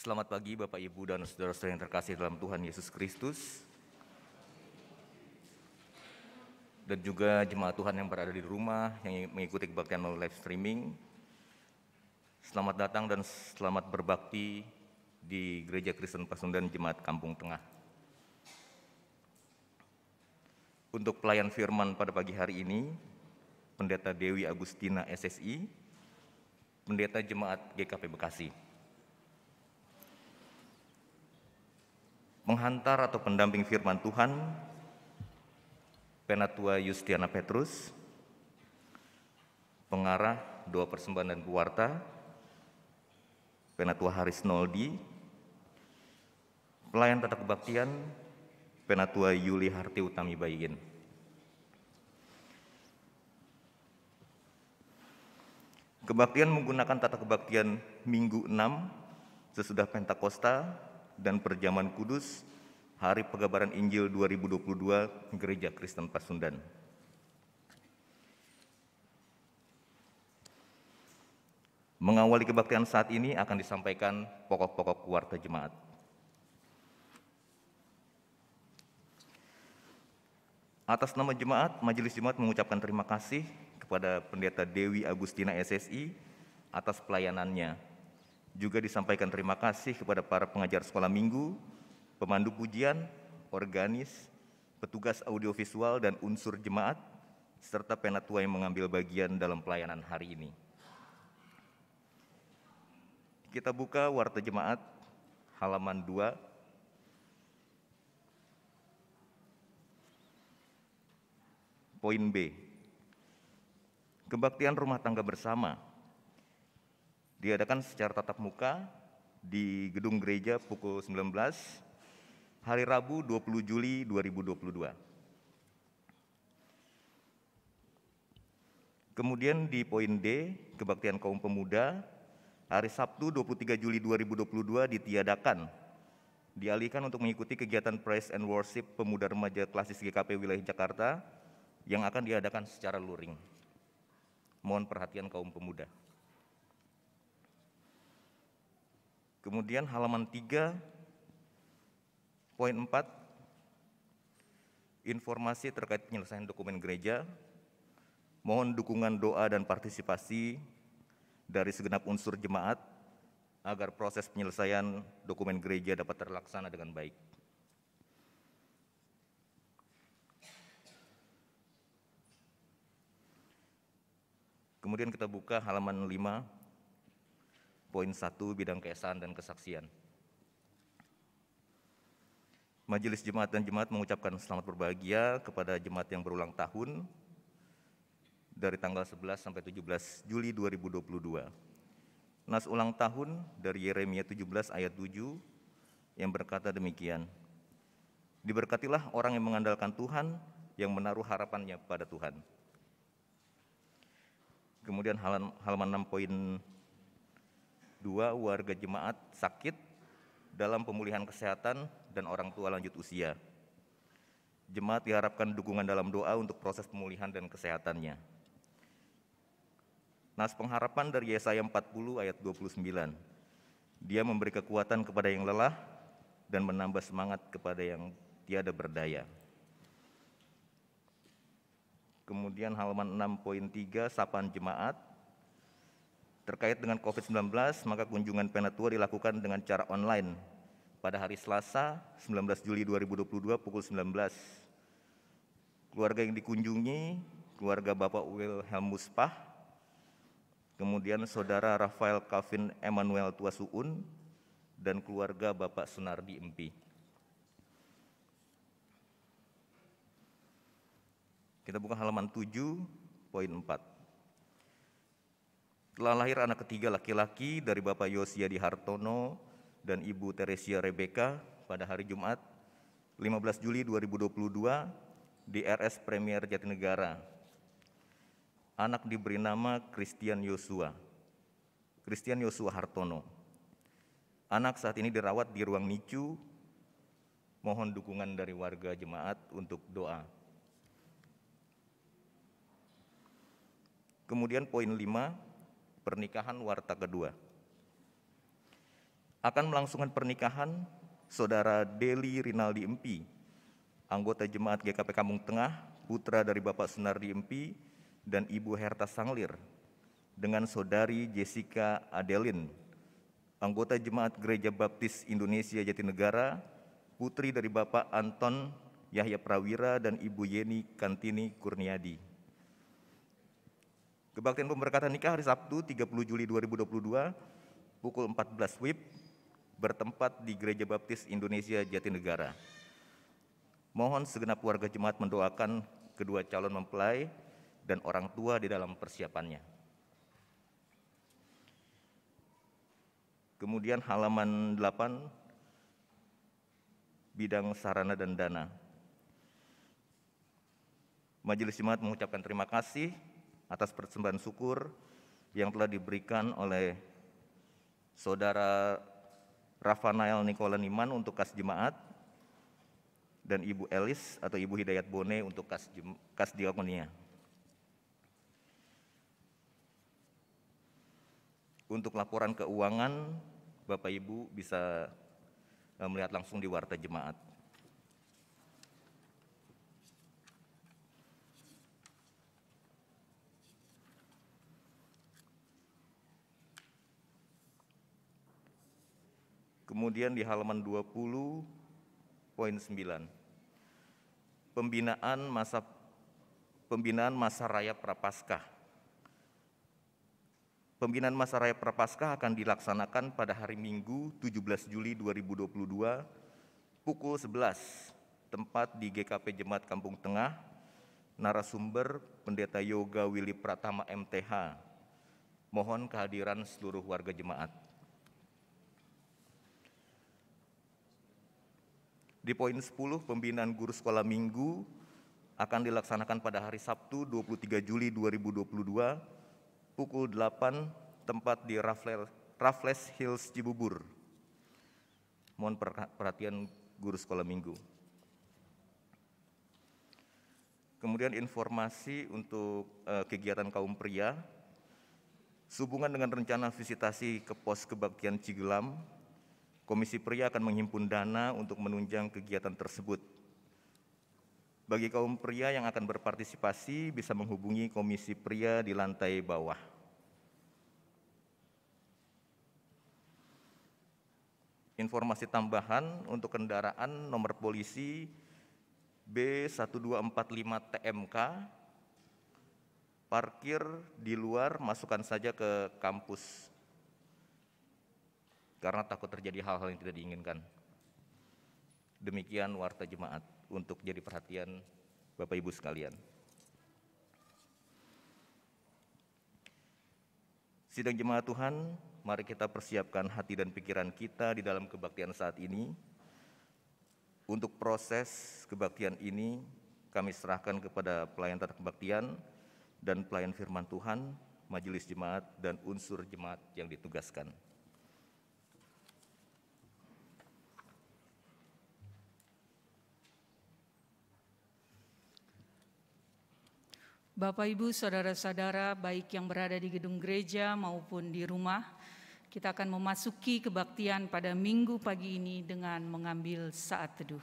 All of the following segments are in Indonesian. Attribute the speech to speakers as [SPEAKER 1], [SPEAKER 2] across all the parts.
[SPEAKER 1] Selamat pagi Bapak Ibu dan saudara-saudara yang terkasih dalam Tuhan Yesus Kristus, dan juga jemaat Tuhan yang berada di rumah yang mengikuti kebaktian melalui live streaming. Selamat datang dan selamat berbakti di Gereja Kristen Pasundan Jemaat Kampung Tengah. Untuk pelayan firman pada pagi hari ini, Pendeta Dewi Agustina SSI, Pendeta Jemaat GKP Bekasi. Menghantar atau pendamping firman Tuhan, Penatua Yustiana Petrus. Pengarah, doa persembahan dan pewarta, Penatua Haris Noldi. Pelayan tata kebaktian, Penatua Yuli Harti Utami Baigin. Kebaktian menggunakan tata kebaktian Minggu 6 sesudah Pentakosta dan Perjamuan Kudus Hari Pegabaran Injil 2022 Gereja Kristen Pasundan. Mengawali kebaktian saat ini akan disampaikan pokok-pokok warta jemaat. Atas nama jemaat, Majelis Jemaat mengucapkan terima kasih kepada Pendeta Dewi Agustina SSI atas pelayanannya. Juga disampaikan terima kasih kepada para pengajar sekolah minggu, pemandu pujian, organis, petugas audiovisual dan unsur jemaat, serta penatua yang mengambil bagian dalam pelayanan hari ini. Kita buka warta jemaat halaman 2. Poin B. Kebaktian rumah tangga bersama diadakan secara tatap muka di gedung gereja pukul 19 hari Rabu 20 Juli 2022. Kemudian di poin D, kebaktian kaum pemuda hari Sabtu 23 Juli 2022 ditiadakan, dialihkan untuk mengikuti kegiatan Praise and Worship Pemuda Remaja Klasis GKP Wilayah Jakarta yang akan diadakan secara luring. Mohon perhatian kaum pemuda. Kemudian halaman 3, poin 4, informasi terkait penyelesaian dokumen gereja. Mohon dukungan doa dan partisipasi dari segenap unsur jemaat agar proses penyelesaian dokumen gereja dapat terlaksana dengan baik. Kemudian kita buka halaman 5, poin 1, bidang keesaan dan kesaksian. Majelis Jemaat dan Jemaat mengucapkan selamat berbahagia kepada jemaat yang berulang tahun dari tanggal 11 sampai 17 Juli 2022. Nas ulang tahun dari Yeremia 17 ayat 7 yang berkata demikian. Diberkatilah orang yang mengandalkan Tuhan, yang menaruh harapannya pada Tuhan. Kemudian halaman 6 poin 2, warga jemaat sakit dalam pemulihan kesehatan dan orang tua lanjut usia. Jemaat diharapkan dukungan dalam doa untuk proses pemulihan dan kesehatannya. Nas pengharapan dari Yesaya 40 ayat 29. Dia memberi kekuatan kepada yang lelah dan menambah semangat kepada yang tiada berdaya. Kemudian halaman 6 poin 3, sapaan jemaat. Terkait dengan COVID-19, maka kunjungan penatua dilakukan dengan cara online pada hari Selasa 19 Juli 2022 pukul 19. Keluarga yang dikunjungi, keluarga Bapak Wilhelm Muspah, kemudian Saudara Rafael Kavin Emmanuel Tuasuun, dan keluarga Bapak Sunardi Empi. Kita buka halaman 7, poin 4. Telah lahir anak ketiga laki-laki dari Bapak Yosiadi Hartono dan Ibu Teresia Rebeka pada hari Jumat 15 Juli 2022 di RS Premier Jatinegara. Anak diberi nama Christian Yosua Hartono. Anak saat ini dirawat di ruang NICU. Mohon dukungan dari warga jemaat untuk doa. Kemudian poin 5, pernikahan warta kedua. akan melangsungkan pernikahan Saudara Deli Rinaldi Empi, anggota Jemaat GKP Kampung Tengah, putra dari Bapak Sunardi Empi dan Ibu Herta Sanglir, dengan Saudari Jessica Adeline, anggota Jemaat Gereja Baptis Indonesia Jatinegara, putri dari Bapak Anton Yahya Prawira dan Ibu Yeni Kantini Kurniadi. Kebaktian pemberkatan nikah hari Sabtu 30 Juli 2022 pukul 14 WIB bertempat di Gereja Baptis Indonesia Jatinegara. Mohon segenap warga jemaat mendoakan kedua calon mempelai dan orang tua di dalam persiapannya. Kemudian halaman 8, bidang sarana dan dana. Majelis Jemaat mengucapkan terima kasih atas persembahan syukur yang telah diberikan oleh Saudara Rafanael Nikola Niman untuk kas jemaat dan Ibu Elis atau Ibu Hidayat Bone untuk kas diakonia. Untuk laporan keuangan, Bapak Ibu bisa melihat langsung di warta jemaat. Kemudian di halaman 20.9, pembinaan masa raya Prapaskah. Pembinaan masa raya Prapaskah akan dilaksanakan pada hari Minggu 17 Juli 2022 pukul 11, tempat di GKP Jemaat Kampung Tengah, narasumber Pendeta Yoga Willy Pratama MTH. Mohon kehadiran seluruh warga jemaat. Di poin 10, pembinaan guru sekolah minggu akan dilaksanakan pada hari Sabtu 23 Juli 2022 pukul 8, tempat di Raffles Hills Cibubur. Mohon perhatian guru sekolah minggu. Kemudian informasi untuk kegiatan kaum pria, sehubungan dengan rencana visitasi ke pos kebaktian Cigelam, Komisi Pria akan menghimpun dana untuk menunjang kegiatan tersebut. Bagi kaum pria yang akan berpartisipasi bisa menghubungi Komisi Pria di lantai bawah. Informasi tambahan untuk kendaraan nomor polisi B1245 TMK, parkir di luar, masukkan saja ke kampus karena takut terjadi hal-hal yang tidak diinginkan. Demikian warta jemaat untuk jadi perhatian Bapak Ibu sekalian. Sidang jemaat Tuhan, mari kita persiapkan hati dan pikiran kita di dalam kebaktian saat ini. Untuk proses kebaktian ini, kami serahkan kepada pelayan tata kebaktian dan pelayan firman Tuhan, majelis jemaat, dan unsur jemaat yang ditugaskan.
[SPEAKER 2] Bapak, Ibu, Saudara-saudara, baik yang berada di gedung gereja maupun di rumah, kita akan memasuki kebaktian pada Minggu pagi ini dengan mengambil saat teduh.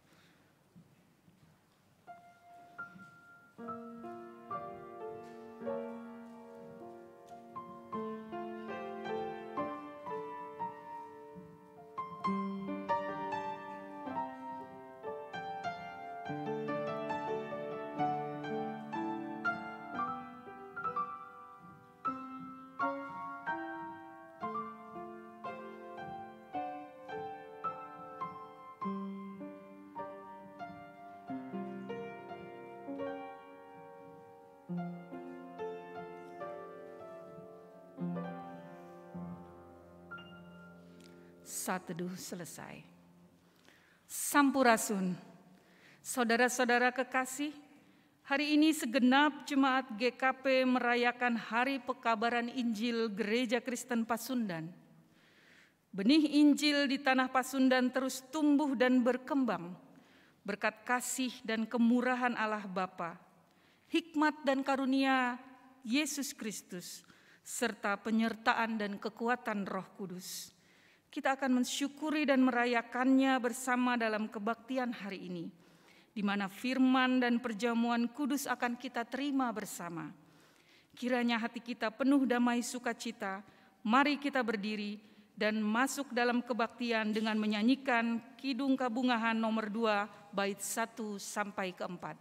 [SPEAKER 2] Saat teduh selesai. Sampurasun, saudara-saudara kekasih, hari ini segenap jemaat GKP merayakan Hari Pekabaran Injil Gereja Kristen Pasundan. Benih Injil di tanah Pasundan terus tumbuh dan berkembang berkat kasih dan kemurahan Allah Bapa, hikmat dan karunia Yesus Kristus, serta penyertaan dan kekuatan Roh Kudus. kita akan mensyukuri dan merayakannya bersama dalam kebaktian hari ini, di mana firman dan perjamuan kudus akan kita terima bersama. Kiranya hati kita penuh damai sukacita. Mari kita berdiri dan masuk dalam kebaktian dengan menyanyikan Kidung Kabungahan nomor 2, bait 1 sampai ke 4.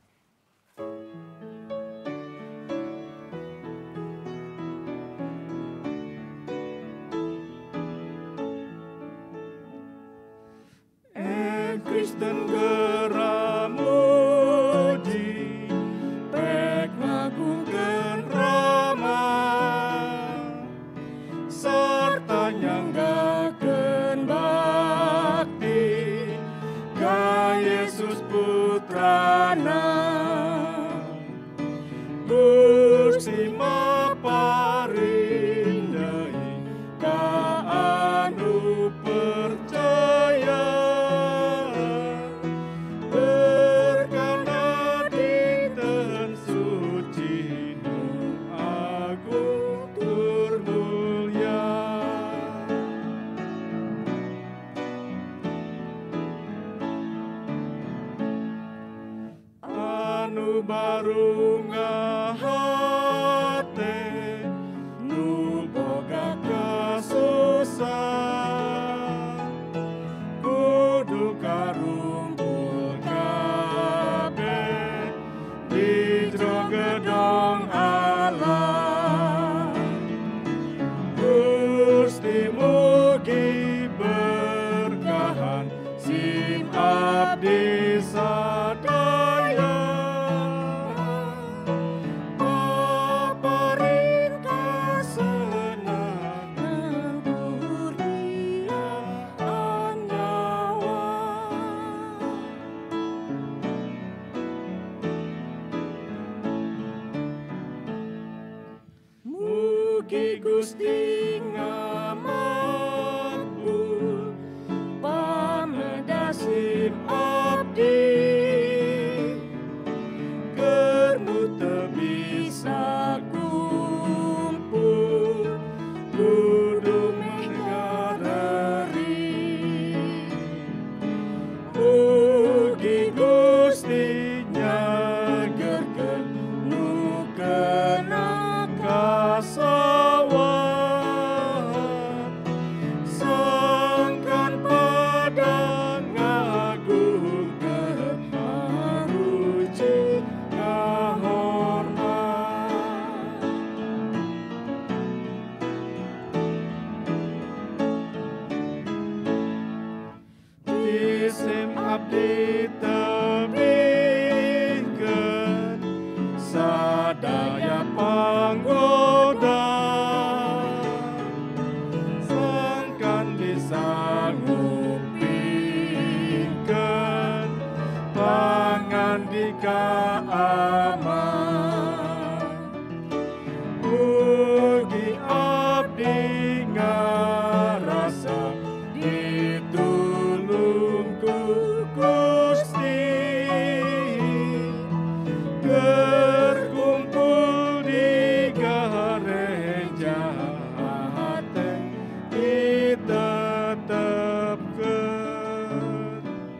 [SPEAKER 3] Kristen geramuji, pek ngagungkeun Rama, sarta nyanggakeun bakti ka Yesus Putrana. Gusti maparindahi ka anu percaya, baru ngahate nu boga kasusah, kudu karumpul kabeh di jero gedong Allah. Gusti mugi berkahan sim abdi sadaya, Gusti ngamakbul pamedasim abdi, kermu teu bisa kumpul kudu mengareri. Mugi Gusti nyagerkeun nu kena kasawat, sangkan pada ngagungkeun maruci kahormat. Isim abdi tebingkeun sadaya panggoda, sangkan bisa ngupingkeun pangandika aman. Mugi abdi ngarasa ditulung ku Gusti, berkumpul di gereja hati ditetapkeun.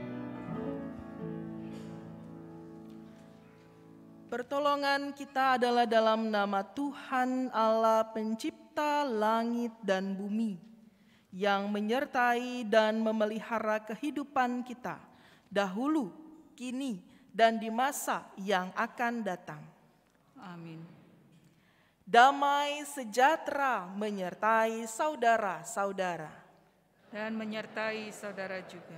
[SPEAKER 4] Pertolongan kita adalah dalam nama Tuhan Allah pencipta langit dan bumi, yang menyertai dan memelihara kehidupan kita dahulu, kini, dan di masa yang akan datang.
[SPEAKER 2] Amin.
[SPEAKER 4] Damai sejahtera menyertai saudara-saudara.
[SPEAKER 2] Dan menyertai saudara juga.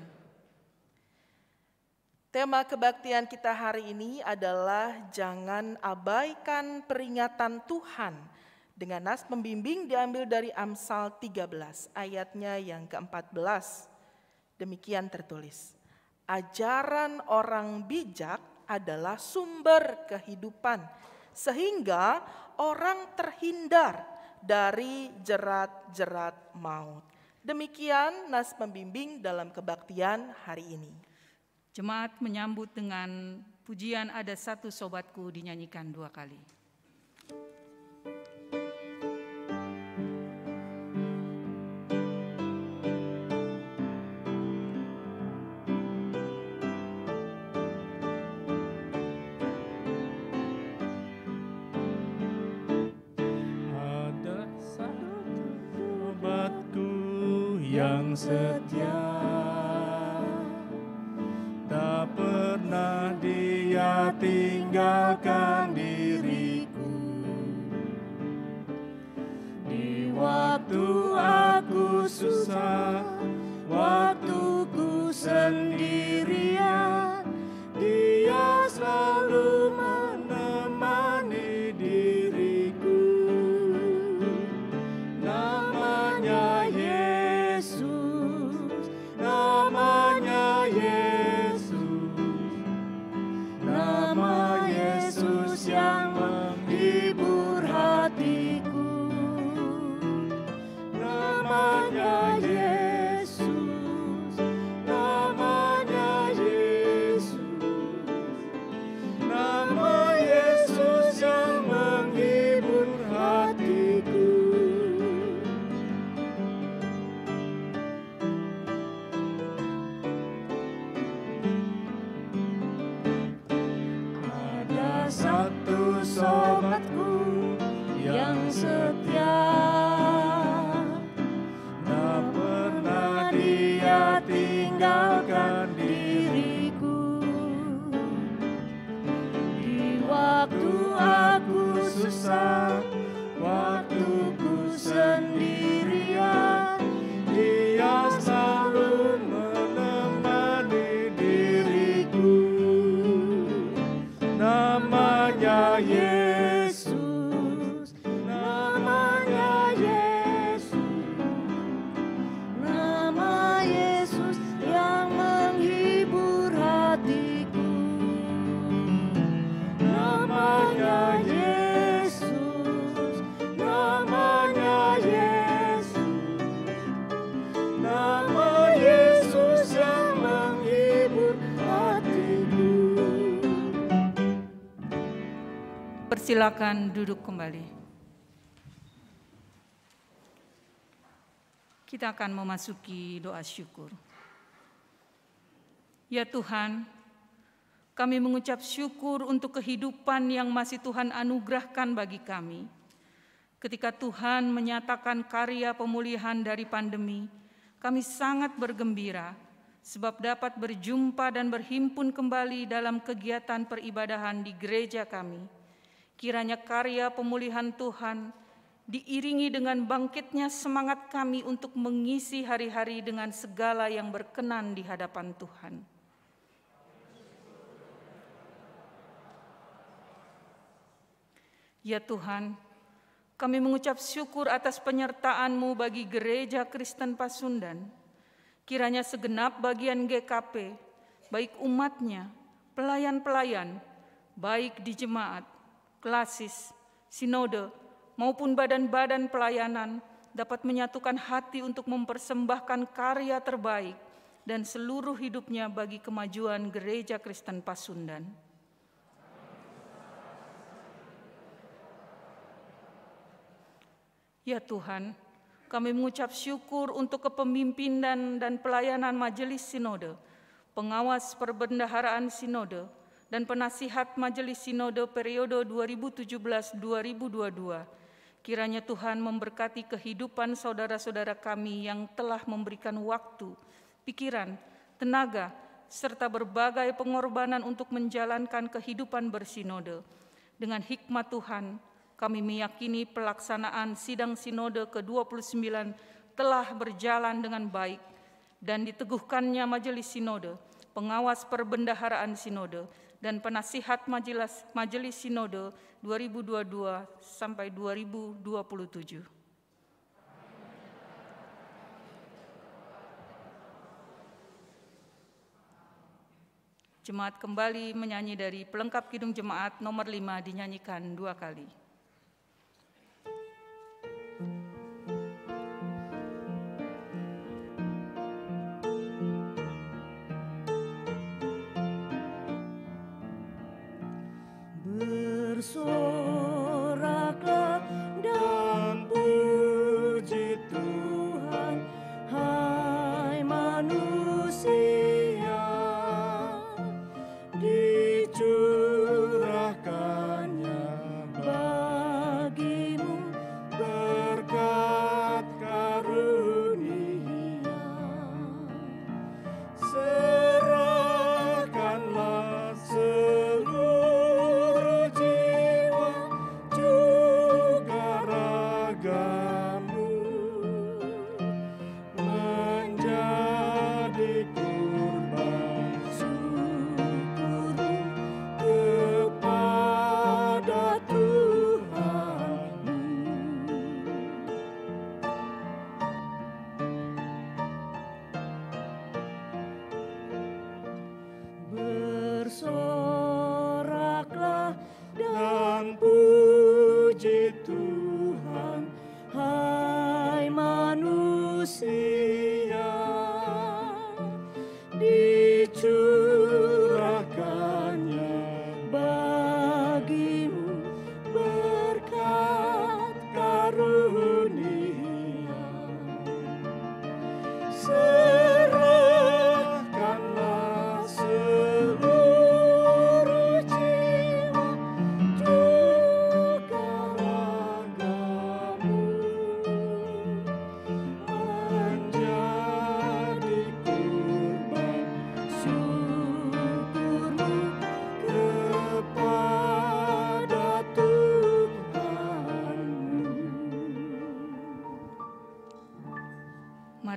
[SPEAKER 4] Tema kebaktian kita hari ini adalah jangan abaikan peringatan Tuhan, dengan nas pembimbing diambil dari Amsal 13 ayatnya yang ke-14. Demikian tertulis, ajaran orang bijak adalah sumber kehidupan, sehingga orang terhindar dari jerat-jerat maut. Demikian nas pembimbing dalam kebaktian hari ini.
[SPEAKER 2] Jemaat menyambut dengan pujian Ada Satu Sobatku dinyanyikan 2 kali.
[SPEAKER 3] setia. Tak pernah Dia tinggalkan diriku. Di waktu aku susah, waktuku sendirian, Dia selalu menemani diriku. Namanya Yesus, namanya Yesus, nama Yesus yang menghibur hatiku. Namanya Yesus, namanya Yesus, nama Yesus yang menghibur hatiku. Ada satu sobatku yang setia, tak pernah Dia tinggalkan diriku. Di waktu aku susah, waktuku sendirian, Dia selalu menemani diriku. Namanya Yesus, namanya Yesus, nama Yesus yang menghibur hatiku. Namanya Yesus, namanya Yesus, nama Yesus yang menghibur hatiku.
[SPEAKER 2] Persilakan duduk kembali. Kita akan memasuki doa syukur. Ya Tuhan, kami mengucap syukur untuk kehidupan yang masih Tuhan anugerahkan bagi kami. Ketika Tuhan menyatakan karya pemulihan dari pandemi, kami sangat bergembira sebab dapat berjumpa dan berhimpun kembali dalam kegiatan peribadahan di gereja kami. Kiranya karya pemulihan Tuhan diiringi dengan bangkitnya semangat kami untuk mengisi hari-hari dengan segala yang berkenan di hadapan Tuhan. Ya Tuhan, kami mengucap syukur atas penyertaan-Mu bagi Gereja Kristen Pasundan. Kiranya segenap bagian GKP, baik umatnya, pelayan-pelayan, baik di jemaat, klasis, sinode, maupun badan-badan pelayanan dapat menyatukan hati untuk mempersembahkan karya terbaik dan seluruh hidupnya bagi kemajuan Gereja Kristen Pasundan. Ya Tuhan, kami mengucap syukur untuk kepemimpinan dan pelayanan Majelis Sinode, pengawas perbendaharaan Sinode, dan penasihat Majelis Sinode periode 2017-2022. Kiranya Tuhan memberkati kehidupan saudara-saudara kami yang telah memberikan waktu, pikiran, tenaga, serta berbagai pengorbanan untuk menjalankan kehidupan bersinode. Dengan hikmat Tuhan, kami meyakini pelaksanaan sidang sinode ke-29 telah berjalan dengan baik dan diteguhkannya Majelis Sinode, pengawas perbendaharaan Sinode, dan penasihat Majelis Sinode 2022 sampai 2027. Jemaat kembali menyanyi dari pelengkap Kidung Jemaat nomor 5 dinyanyikan 2 kali.
[SPEAKER 3] Bersoraklah dan puji Tuhan, hai manusia, dicurahkannya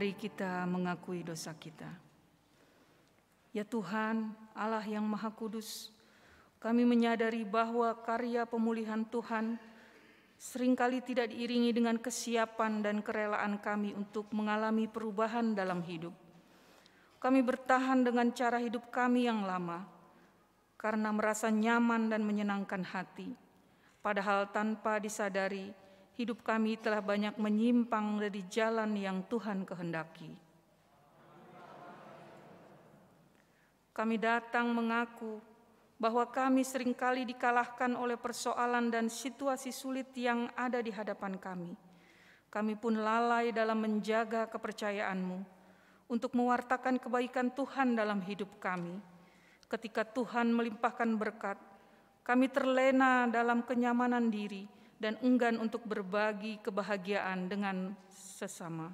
[SPEAKER 2] mari kita mengakui dosa kita. Ya Tuhan, Allah yang Maha Kudus, kami menyadari bahwa karya pemulihan Tuhan seringkali tidak diiringi dengan kesiapan dan kerelaan kami untuk mengalami perubahan dalam hidup. Kami bertahan dengan cara hidup kami yang lama karena merasa nyaman dan menyenangkan hati. Padahal tanpa disadari, hidup kami telah banyak menyimpang dari jalan yang Tuhan kehendaki. Kami datang mengaku bahwa kami seringkali dikalahkan oleh persoalan dan situasi sulit yang ada di hadapan kami. Kami pun lalai dalam menjaga kepercayaan-Mu untuk mewartakan kebaikan Tuhan dalam hidup kami. Ketika Tuhan melimpahkan berkat, kami terlena dalam kenyamanan diri dan enggan untuk berbagi kebahagiaan dengan sesama.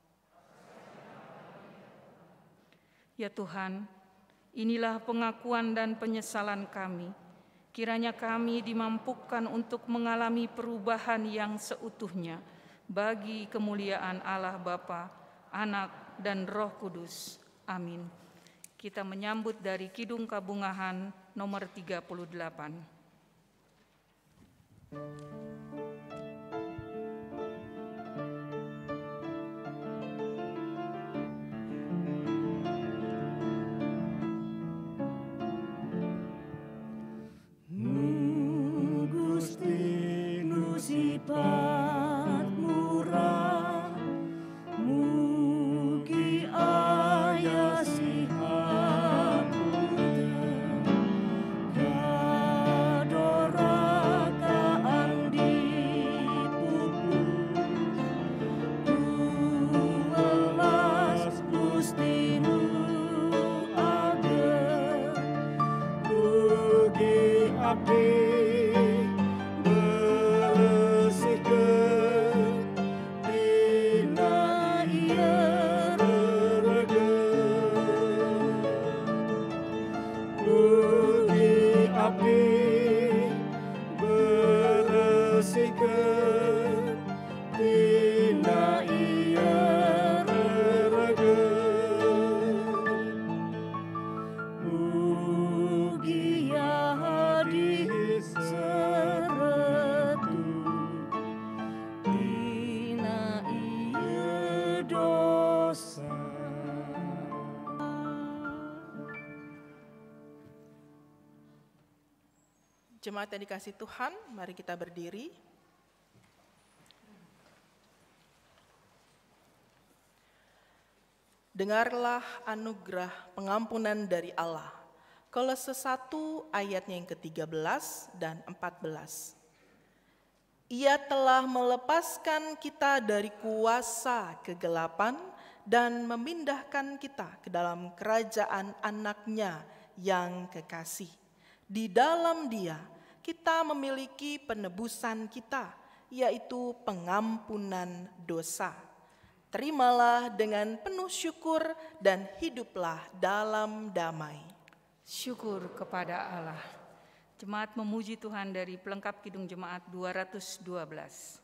[SPEAKER 2] Ya Tuhan, inilah pengakuan dan penyesalan kami. Kiranya kami dimampukan untuk mengalami perubahan yang seutuhnya bagi kemuliaan Allah Bapa, Anak, dan Roh Kudus. Amin. Kita menyambut dari Kidung Kabungahan nomor 38.
[SPEAKER 3] Gusti nu sifat murah, mugi aya sihat kadorakaan dipupus, welas Gusti nu ageng, mugi abdi
[SPEAKER 4] Jemaat yang dikasihi Tuhan, mari kita berdiri. Dengarlah anugerah pengampunan dari Allah. Kolose 1 ayatnya yang ke-13 dan 14. Ia telah melepaskan kita dari kuasa kegelapan dan memindahkan kita ke dalam kerajaan Anak-Nya yang kekasih. Di dalam Dia kita memiliki penebusan kita, yaitu pengampunan dosa. Terimalah dengan penuh syukur dan hiduplah dalam damai.
[SPEAKER 2] Syukur kepada Allah. Jemaat memuji Tuhan dari pelengkap Kidung Jemaat 212.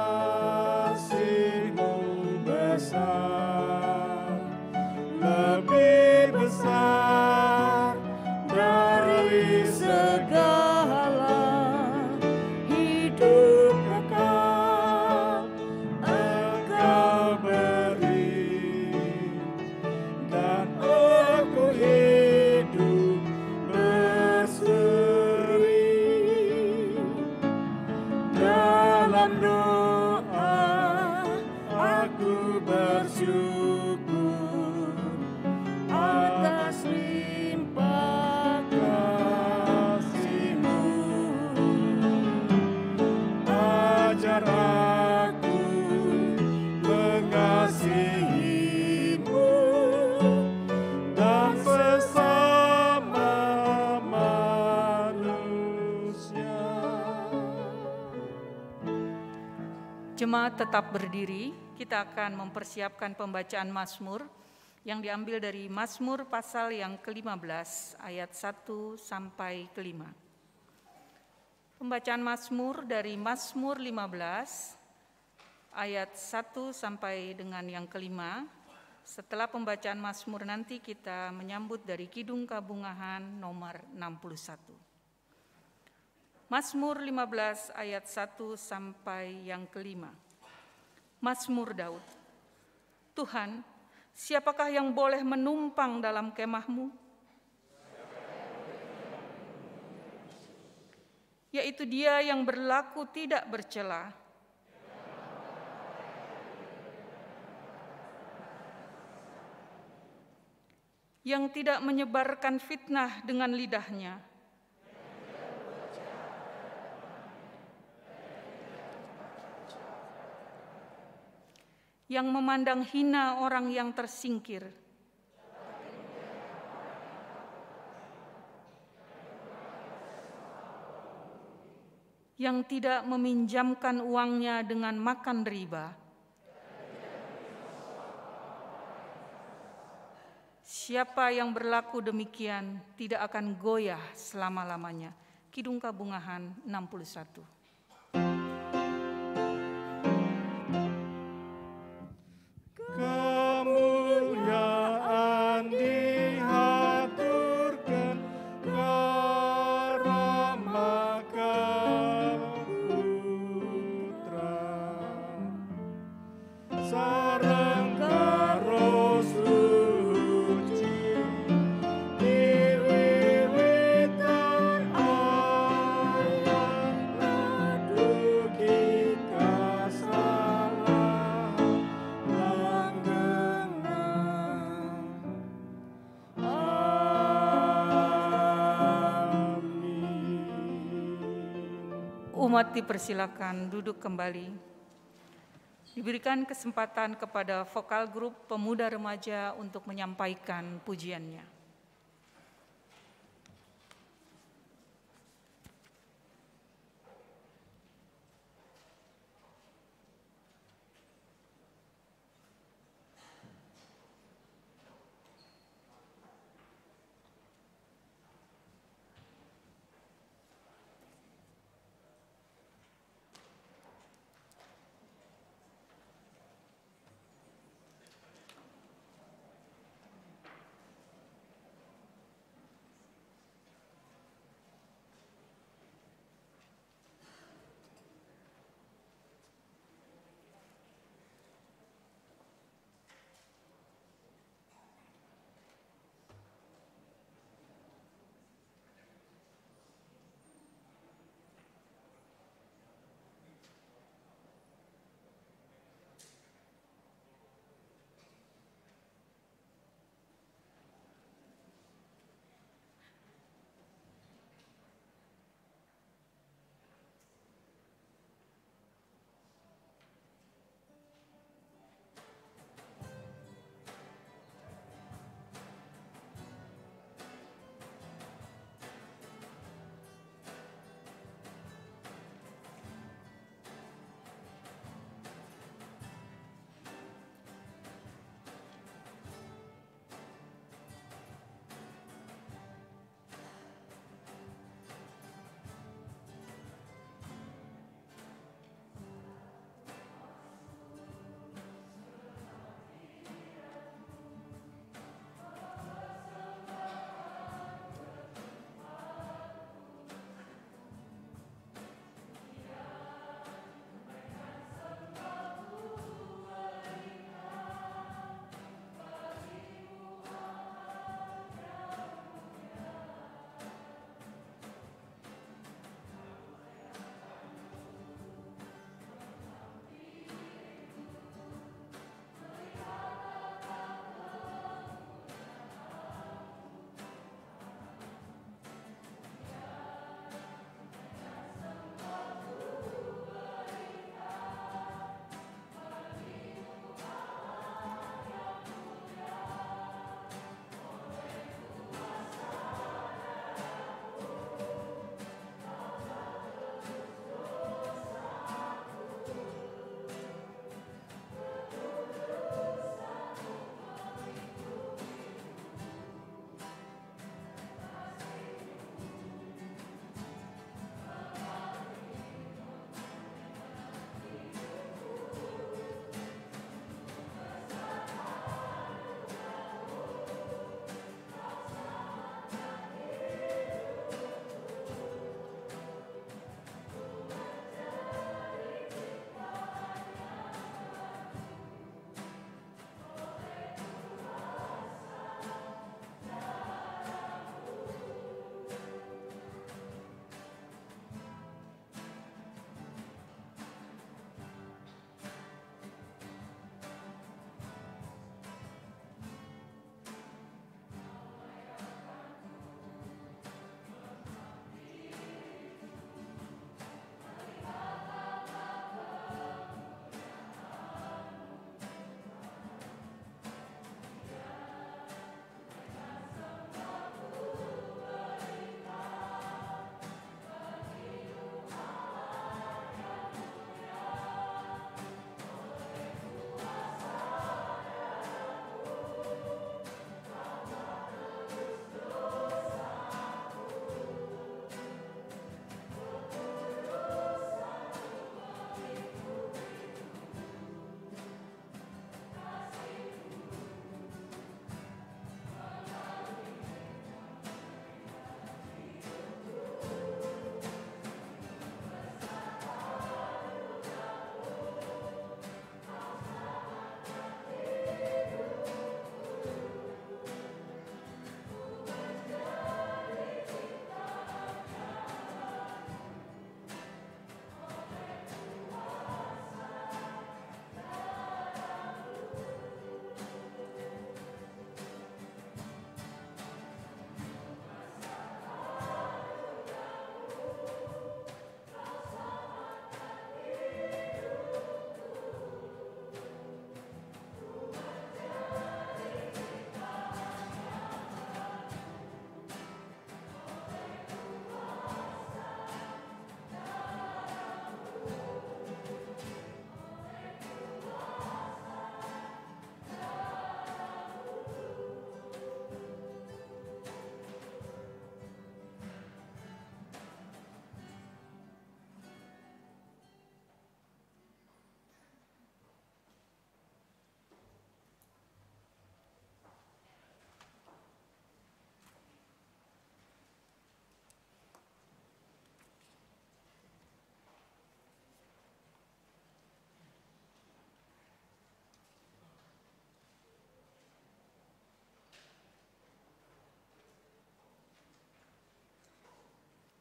[SPEAKER 3] Kasih-Mu besar, lebih
[SPEAKER 2] semua tetap berdiri, kita akan mempersiapkan pembacaan Mazmur yang diambil dari Mazmur pasal yang ke-15 ayat 1 sampai ke-5. Pembacaan Mazmur dari Mazmur 15 ayat 1 sampai dengan yang ke-5. Setelah pembacaan Mazmur nanti kita menyambut dari Kidung Kabungahan nomor 61. Mazmur 15 ayat 1 sampai yang ke-5. Mazmur Daud. Tuhan, siapakah yang boleh menumpang dalam kemah-Mu? Yaitu dia yang berlaku tidak bercela, yang tidak menyebarkan fitnah dengan lidahnya, yang memandang hina orang yang tersingkir, yang tidak meminjamkan uangnya dengan makan riba. Siapa yang berlaku demikian tidak akan goyah selama-lamanya. Kidung Kabungahan 61.
[SPEAKER 3] Kemuliaan dihaturkan karamakan Putra, sareng karo suci diwiwitan ayat ngadugi kasalahan langgengan. Amin.
[SPEAKER 2] Umat dipersilakan duduk kembali. Diberikan kesempatan kepada vokal grup pemuda remaja untuk menyampaikan pujiannya.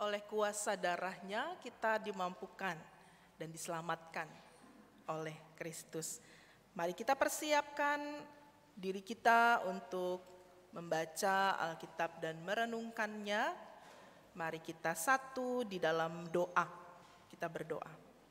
[SPEAKER 4] oleh kuasa darahnya kita dimampukan dan diselamatkan oleh Kristus. Mari kita persiapkan diri kita untuk membaca Alkitab dan merenungkannya. Mari kita satu di dalam doa. Kita berdoa.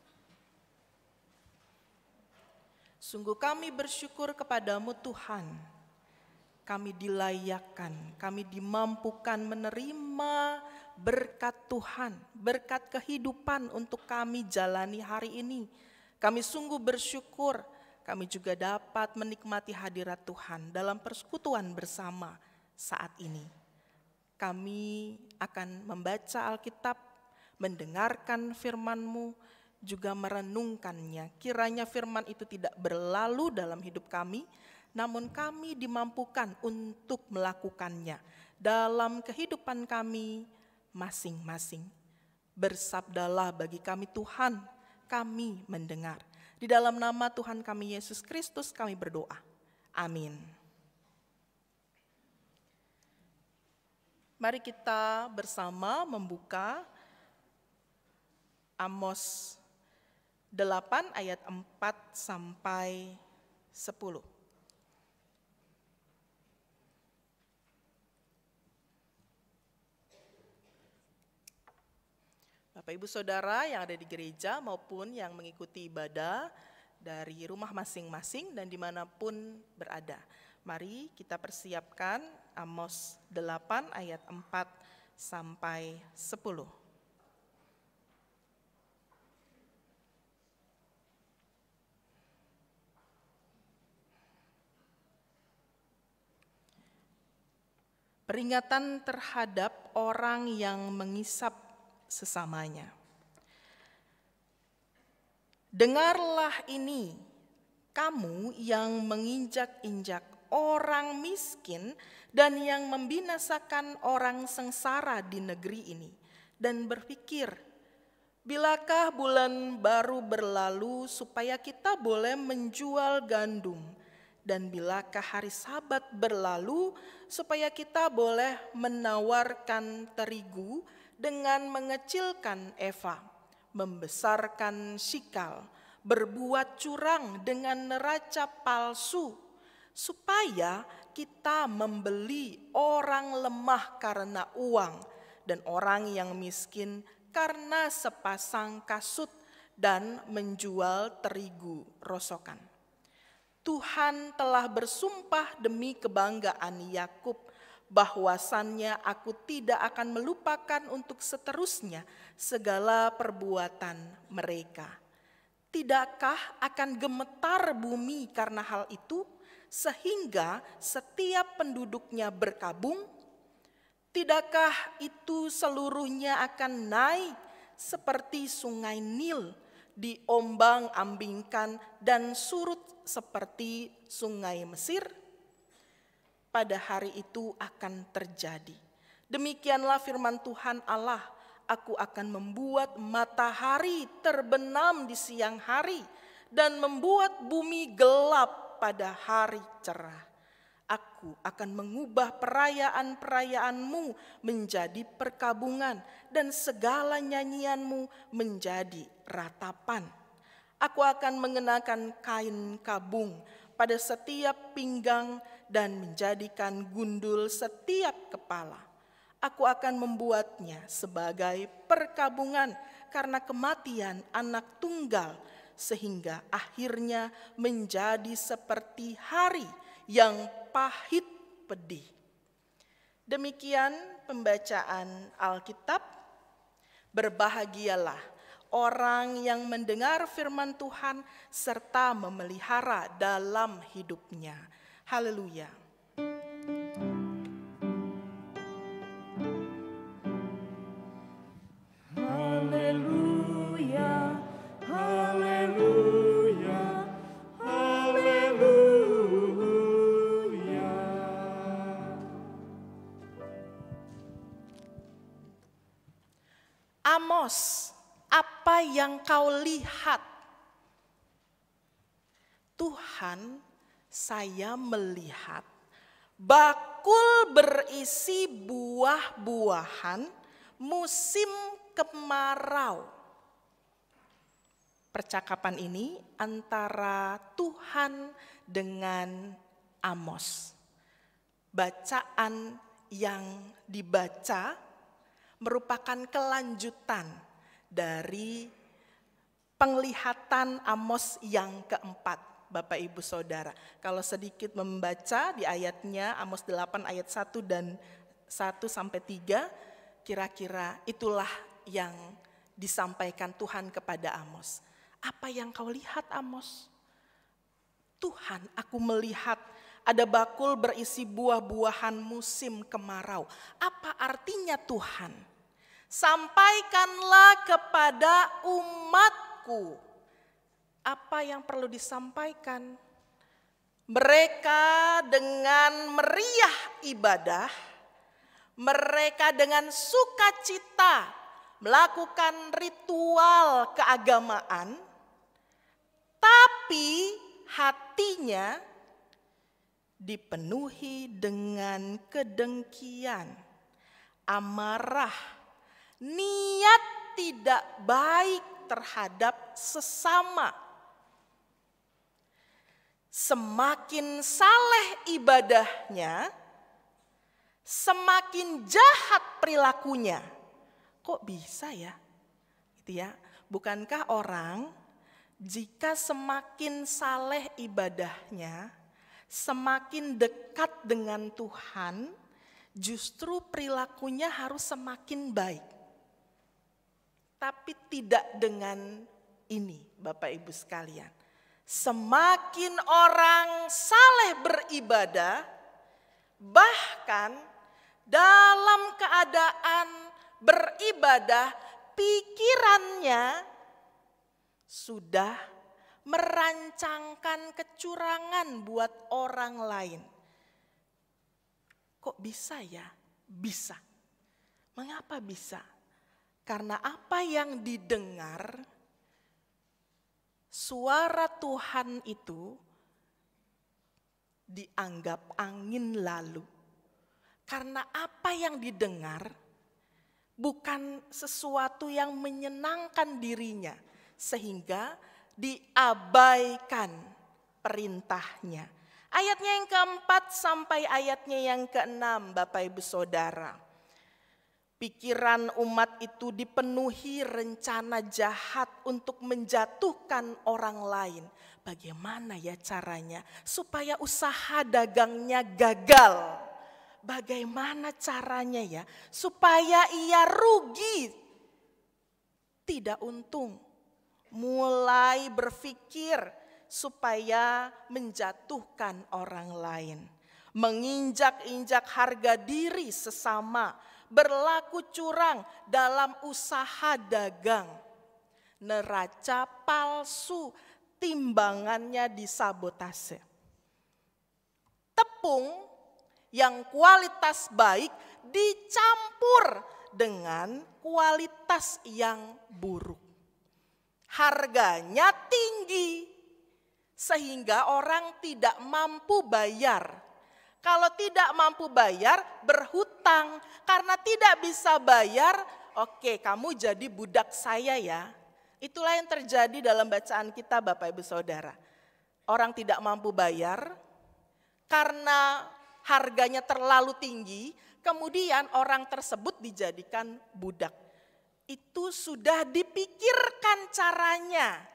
[SPEAKER 4] Sungguh kami bersyukur kepadamu Tuhan. Kami dilayakkan, kami dimampukan menerima berkat Tuhan, berkat kehidupan untuk kami jalani hari ini. Kami sungguh bersyukur, kami juga dapat menikmati hadirat Tuhan dalam persekutuan bersama saat ini. Kami akan membaca Alkitab, mendengarkan firman-Mu, juga merenungkannya. Kiranya firman itu tidak berlalu dalam hidup kami, namun kami dimampukan untuk melakukannya dalam kehidupan kami masing-masing. Bersabdalah bagi kami Tuhan, kami mendengar. Di dalam nama Tuhan kami Yesus Kristus kami berdoa. Amin. Mari kita bersama membuka Amos 8 ayat 4 sampai 10. Bapak Ibu Saudara yang ada di gereja maupun yang mengikuti ibadah dari rumah masing-masing dan dimanapun berada. Mari kita persiapkan Amos 8 ayat 4 sampai 10. Peringatan terhadap orang yang mengisap sesamanya. Dengarlah ini, kamu yang menginjak-injak orang miskin dan yang membinasakan orang sengsara di negeri ini, dan berpikir, bilakah bulan baru berlalu supaya kita boleh menjual gandum, dan bilakah hari Sabat berlalu supaya kita boleh menawarkan terigu dengan mengecilkan eva, membesarkan sikal, berbuat curang dengan neraca palsu, supaya kita membeli orang lemah karena uang dan orang yang miskin karena sepasang kasut dan menjual terigu rosokan. Tuhan telah bersumpah demi kebanggaan Yakub bahwasannya aku tidak akan melupakan untuk seterusnya segala perbuatan mereka. Tidakkah akan gemetar bumi karena hal itu, sehingga setiap penduduknya berkabung? Tidakkah itu seluruhnya akan naik seperti sungai Nil, diombang-ambingkan dan surut seperti sungai Mesir? Pada hari itu akan terjadi. Demikianlah firman Tuhan Allah, aku akan membuat matahari terbenam di siang hari dan membuat bumi gelap pada hari cerah. Aku akan mengubah perayaan-perayaanmu menjadi perkabungan dan segala nyanyianmu menjadi ratapan. Aku akan mengenakan kain kabung pada setiap pinggang dan menjadikan gundul setiap kepala. Aku akan membuatnya sebagai perkabungan karena kematian anak tunggal, sehingga akhirnya menjadi seperti hari yang pahit pedih. Demikian pembacaan Alkitab. Berbahagialah orang yang mendengar firman Tuhan serta memelihara dalam hidupnya. Haleluya.
[SPEAKER 3] Haleluya, haleluya, haleluya.
[SPEAKER 4] Amos, apa yang kau lihat? Tuhan, saya melihat bakul berisi buah-buahan musim kemarau. Percakapan ini antara Tuhan dengan Amos. Bacaan yang dibaca merupakan kelanjutan dari penglihatan Amos yang keempat, Bapak Ibu Saudara. Kalau sedikit membaca di ayatnya Amos 8 ayat 1 dan 1 sampai 3, kira-kira itulah yang disampaikan Tuhan kepada Amos. Apa yang kau lihat, Amos? Tuhan, aku melihat ada bakul berisi buah-buahan musim kemarau. Apa artinya Tuhan? Sampaikanlah kepada umatku. Apa yang perlu disampaikan? Mereka dengan meriah ibadah, mereka dengan sukacita melakukan ritual keagamaan, tapi hatinya dipenuhi dengan kedengkian, amarah, niat tidak baik terhadap sesama. Semakin saleh ibadahnya, semakin jahat perilakunya. Kok bisa ya? Gitu ya. Bukankah orang jika semakin saleh ibadahnya, semakin dekat dengan Tuhan, justru perilakunya harus semakin baik. Tapi tidak dengan ini, Bapak Ibu sekalian. Semakin orang saleh beribadah, bahkan dalam keadaan beribadah, pikirannya sudah merancangkan kecurangan buat orang lain. Kok bisa ya? Bisa. Mengapa bisa? Karena apa yang didengar, suara Tuhan itu dianggap angin lalu. Karena apa yang didengar bukan sesuatu yang menyenangkan dirinya, sehingga diabaikan perintahnya. Ayatnya yang keempat sampai ayatnya yang keenam, Bapak Ibu Saudara. Pikiran umat itu dipenuhi rencana jahat untuk menjatuhkan orang lain. Bagaimana ya caranya supaya usaha dagangnya gagal? Bagaimana caranya ya supaya ia rugi, tidak untung? Mulai berpikir supaya menjatuhkan orang lain. Menginjak-injak harga diri sesama, berlaku curang dalam usaha dagang. Neraca palsu, timbangannya disabotase. Tepung yang kualitas baik dicampur dengan kualitas yang buruk. Harganya tinggi sehingga orang tidak mampu bayar. Kalau tidak mampu bayar, berhutang. Karena tidak bisa bayar, oke, kamu jadi budak saya ya. Itulah yang terjadi dalam bacaan kita, Bapak Ibu Saudara. Orang tidak mampu bayar karena harganya terlalu tinggi, kemudian orang tersebut dijadikan budak. Itu sudah dipikirkan caranya.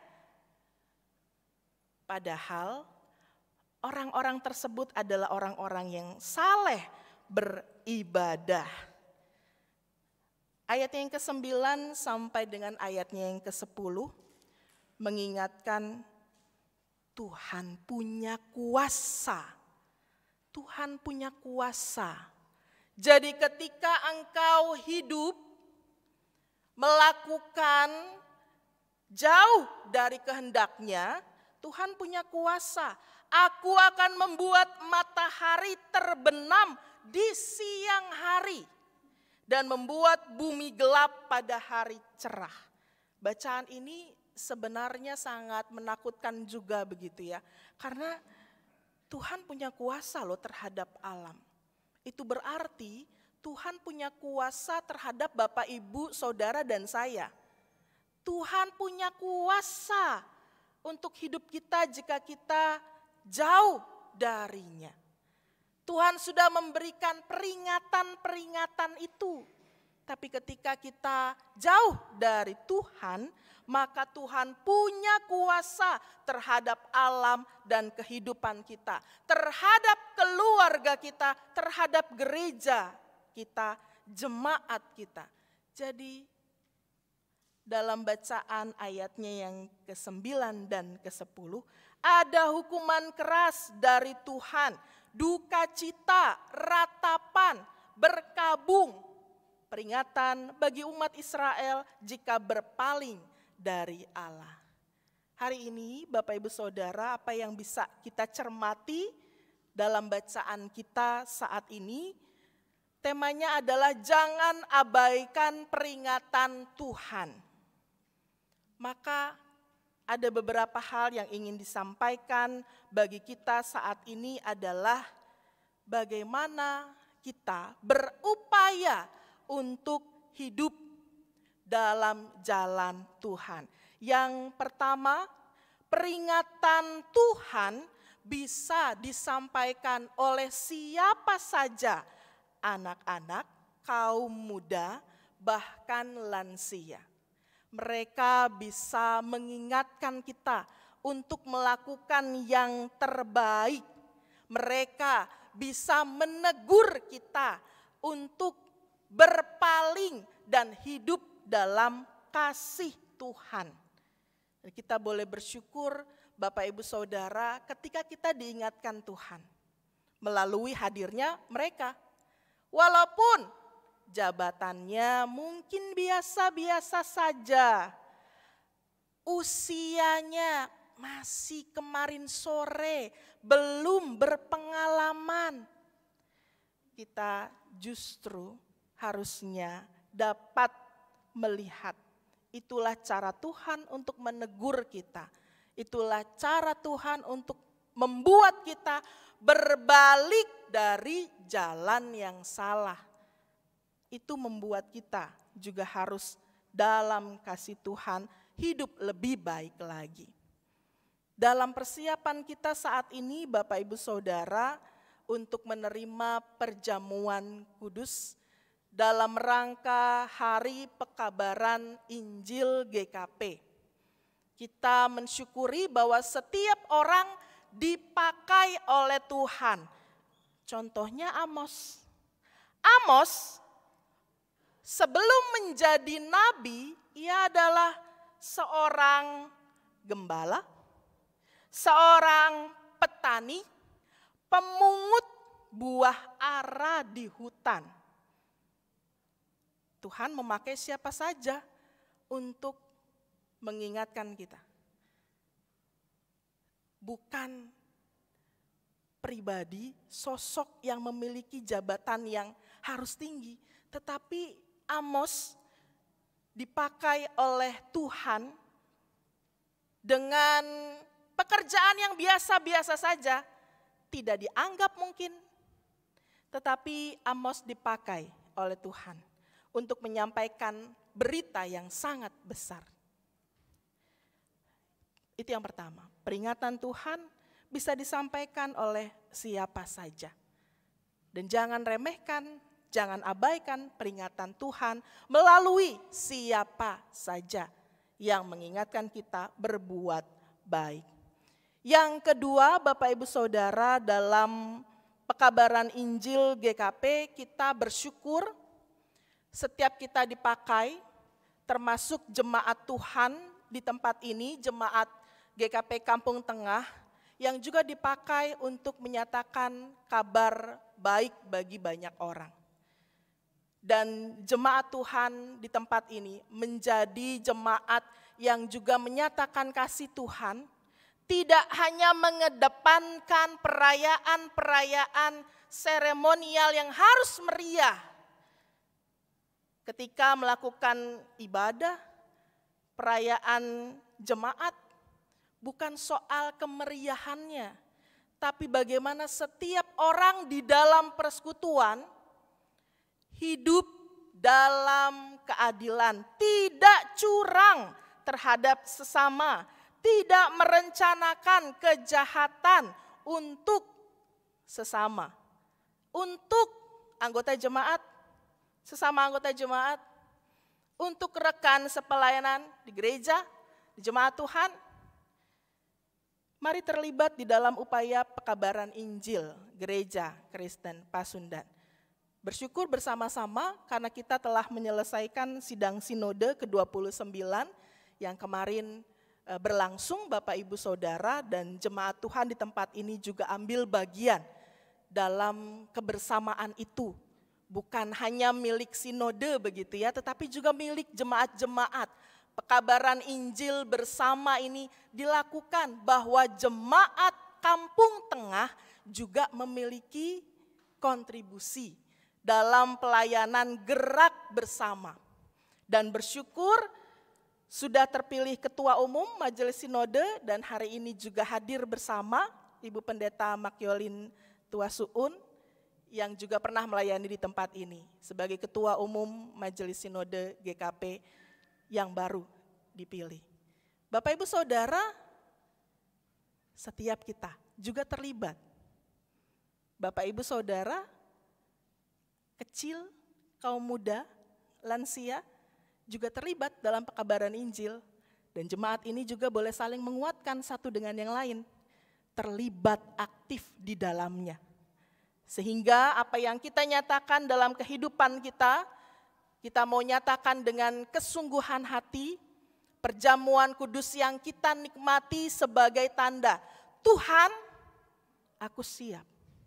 [SPEAKER 4] Padahal orang-orang tersebut adalah orang-orang yang saleh beribadah. Ayatnya yang ke-9 sampai dengan ayatnya yang ke-10 mengingatkan Tuhan punya kuasa. Tuhan punya kuasa. Jadi ketika engkau hidup melakukan jauh dari kehendaknya, Tuhan punya kuasa. Aku akan membuat matahari terbenam di siang hari dan membuat bumi gelap pada hari cerah. Bacaan ini sebenarnya sangat menakutkan juga begitu ya. Karena Tuhan punya kuasa loh terhadap alam. Itu berarti Tuhan punya kuasa terhadap Bapak, Ibu, Saudara, dan saya. Tuhan punya kuasa untuk hidup kita jika kita jauh darinya. Tuhan sudah memberikan peringatan-peringatan itu. Tapi ketika kita jauh dari Tuhan, maka Tuhan punya kuasa terhadap alam dan kehidupan kita, terhadap keluarga kita, terhadap gereja kita, jemaat kita. Jadi dalam bacaan ayatnya yang ke-9 dan ke-10, ada hukuman keras dari Tuhan, duka cita, ratapan, berkabung, peringatan bagi umat Israel jika berpaling dari Allah. Hari ini Bapak Ibu Saudara, apa yang bisa kita cermati dalam bacaan kita saat ini? Temanya adalah jangan abaikan peringatan Tuhan. Maka ada beberapa hal yang ingin disampaikan bagi kita saat ini adalah bagaimana kita berupaya untuk hidup dalam jalan Tuhan. Yang pertama, peringatan Tuhan bisa disampaikan oleh siapa saja, anak-anak, kaum muda, bahkan lansia. Mereka bisa mengingatkan kita untuk melakukan yang terbaik. Mereka bisa menegur kita untuk berpaling dan hidup dalam kasih Tuhan. Dan kita boleh bersyukur Bapak Ibu Saudara ketika kita diingatkan Tuhan melalui hadirnya mereka. Walaupun jabatannya mungkin biasa-biasa saja, usianya masih kemarin sore, belum berpengalaman, kita justru harusnya dapat melihat. Itulah cara Tuhan untuk menegur kita. Itulah cara Tuhan untuk membuat kita berbalik dari jalan yang salah. Itu membuat kita juga harus dalam kasih Tuhan hidup lebih baik lagi. Dalam persiapan kita saat ini Bapak Ibu Saudara untuk menerima perjamuan kudus dalam rangka Hari Pekabaran Injil GKP. Kita mensyukuri bahwa setiap orang dipakai oleh Tuhan. Contohnya Amos. Amos sebelum menjadi nabi, ia adalah seorang gembala, seorang petani, pemungut buah ara di hutan. Tuhan memakai siapa saja untuk mengingatkan kita. Bukan pribadi, sosok yang memiliki jabatan yang harus tinggi, tetapi Amos dipakai oleh Tuhan dengan pekerjaan yang biasa-biasa saja, tidak dianggap mungkin. Tetapi Amos dipakai oleh Tuhan untuk menyampaikan berita yang sangat besar. Itu yang pertama, peringatan Tuhan bisa disampaikan oleh siapa saja. Dan jangan remehkan, jangan abaikan peringatan Tuhan melalui siapa saja yang mengingatkan kita berbuat baik. Yang kedua, Bapak Ibu Saudara, dalam pekabaran Injil GKP kita bersyukur setiap kita dipakai, termasuk jemaat Tuhan di tempat ini, jemaat GKP Kampung Tengah, yang juga dipakai untuk menyatakan kabar baik bagi banyak orang. Dan jemaat Tuhan di tempat ini menjadi jemaat yang juga menyatakan kasih Tuhan, tidak hanya mengedepankan perayaan-perayaan seremonial yang harus meriah ketika melakukan ibadah, perayaan jemaat, bukan soal kemeriahannya, tapi bagaimana setiap orang di dalam persekutuan hidup dalam keadilan, tidak curang terhadap sesama, tidak merencanakan kejahatan untuk sesama, untuk anggota jemaat, sesama anggota jemaat, untuk rekan sepelayanan di gereja, di jemaat Tuhan. Mari terlibat di dalam upaya pekabaran Injil Gereja Kristen Pasundan. Bersyukur bersama-sama karena kita telah menyelesaikan sidang sinode ke-29 yang kemarin berlangsung, Bapak Ibu Saudara, dan jemaat Tuhan di tempat ini juga ambil bagian dalam kebersamaan itu. Bukan hanya milik sinode begitu ya, tetapi juga milik jemaat-jemaat. Pekabaran Injil bersama ini dilakukan bahwa jemaat Kampung Tengah juga memiliki kontribusi dalam pelayanan gerak bersama. Dan bersyukur sudah terpilih Ketua Umum Majelis Sinode dan hari ini juga hadir bersama Ibu Pendeta Makyolin Tuasuun yang juga pernah melayani di tempat ini sebagai Ketua Umum Majelis Sinode GKP yang baru dipilih. Bapak Ibu Saudara, setiap kita juga terlibat. Bapak Ibu Saudara, kecil, kaum muda, lansia, juga terlibat dalam pekabaran Injil. Dan jemaat ini juga boleh saling menguatkan satu dengan yang lain. Terlibat aktif di dalamnya. Sehingga apa yang kita nyatakan dalam kehidupan kita mau nyatakan dengan kesungguhan hati, perjamuan kudus yang kita nikmati sebagai tanda, Tuhan, aku siap.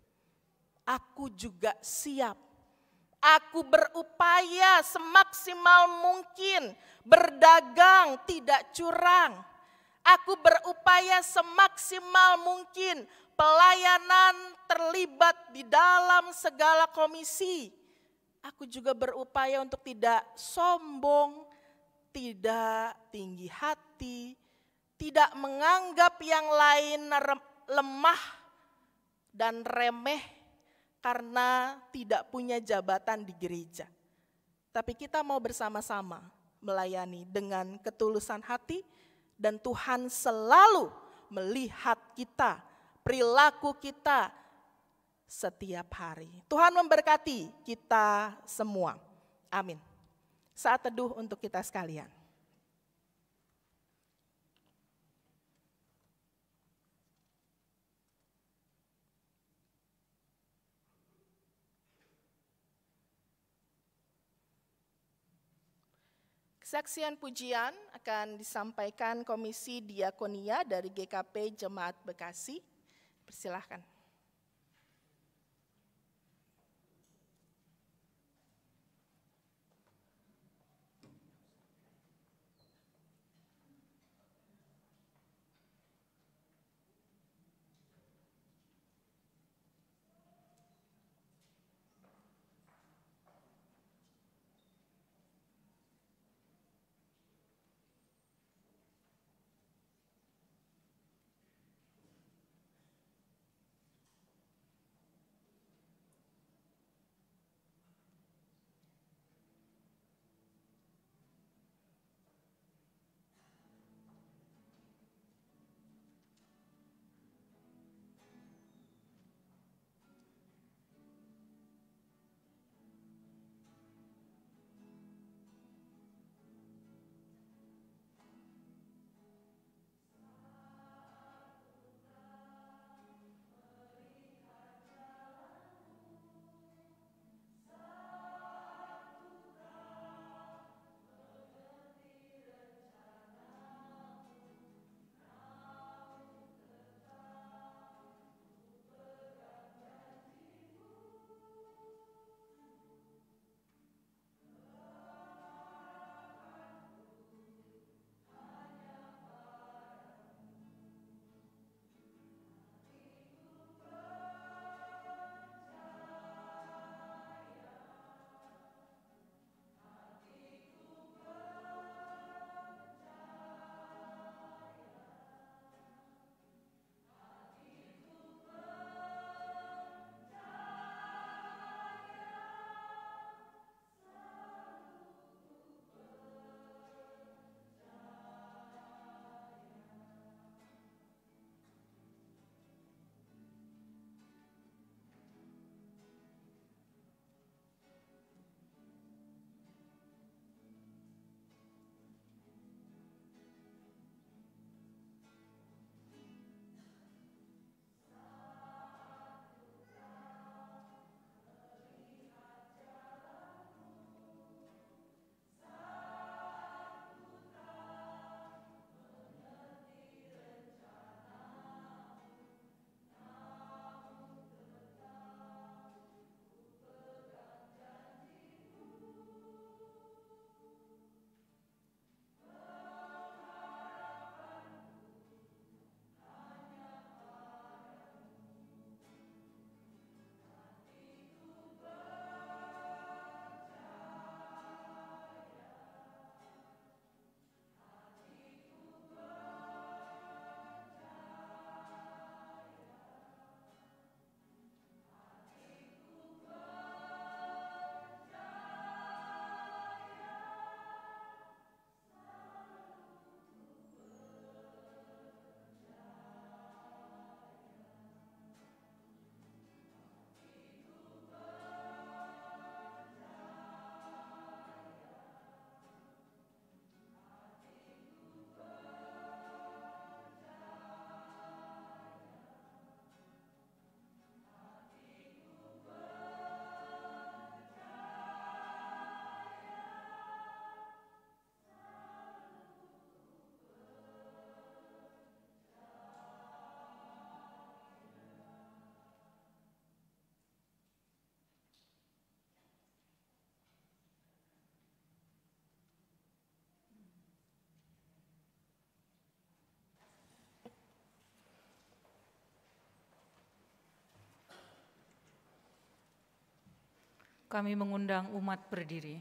[SPEAKER 4] Aku juga siap. Aku berupaya semaksimal mungkin berdagang tidak curang. Aku berupaya semaksimal mungkin pelayanan terlibat di dalam segala komisi. Aku juga berupaya untuk tidak sombong, tidak tinggi hati, tidak menganggap yang lain lemah dan remeh karena tidak punya jabatan di gereja. Tapi kita mau bersama-sama melayani dengan ketulusan hati dan Tuhan selalu melihat kita, perilaku kita setiap hari. Tuhan memberkati kita semua. Amin. Saat teduh untuk kita sekalian. Kesaksian pujian akan disampaikan Komisi Diakonia dari GKP Jemaat Bekasi. Persilahkan.
[SPEAKER 2] Kami mengundang umat berdiri.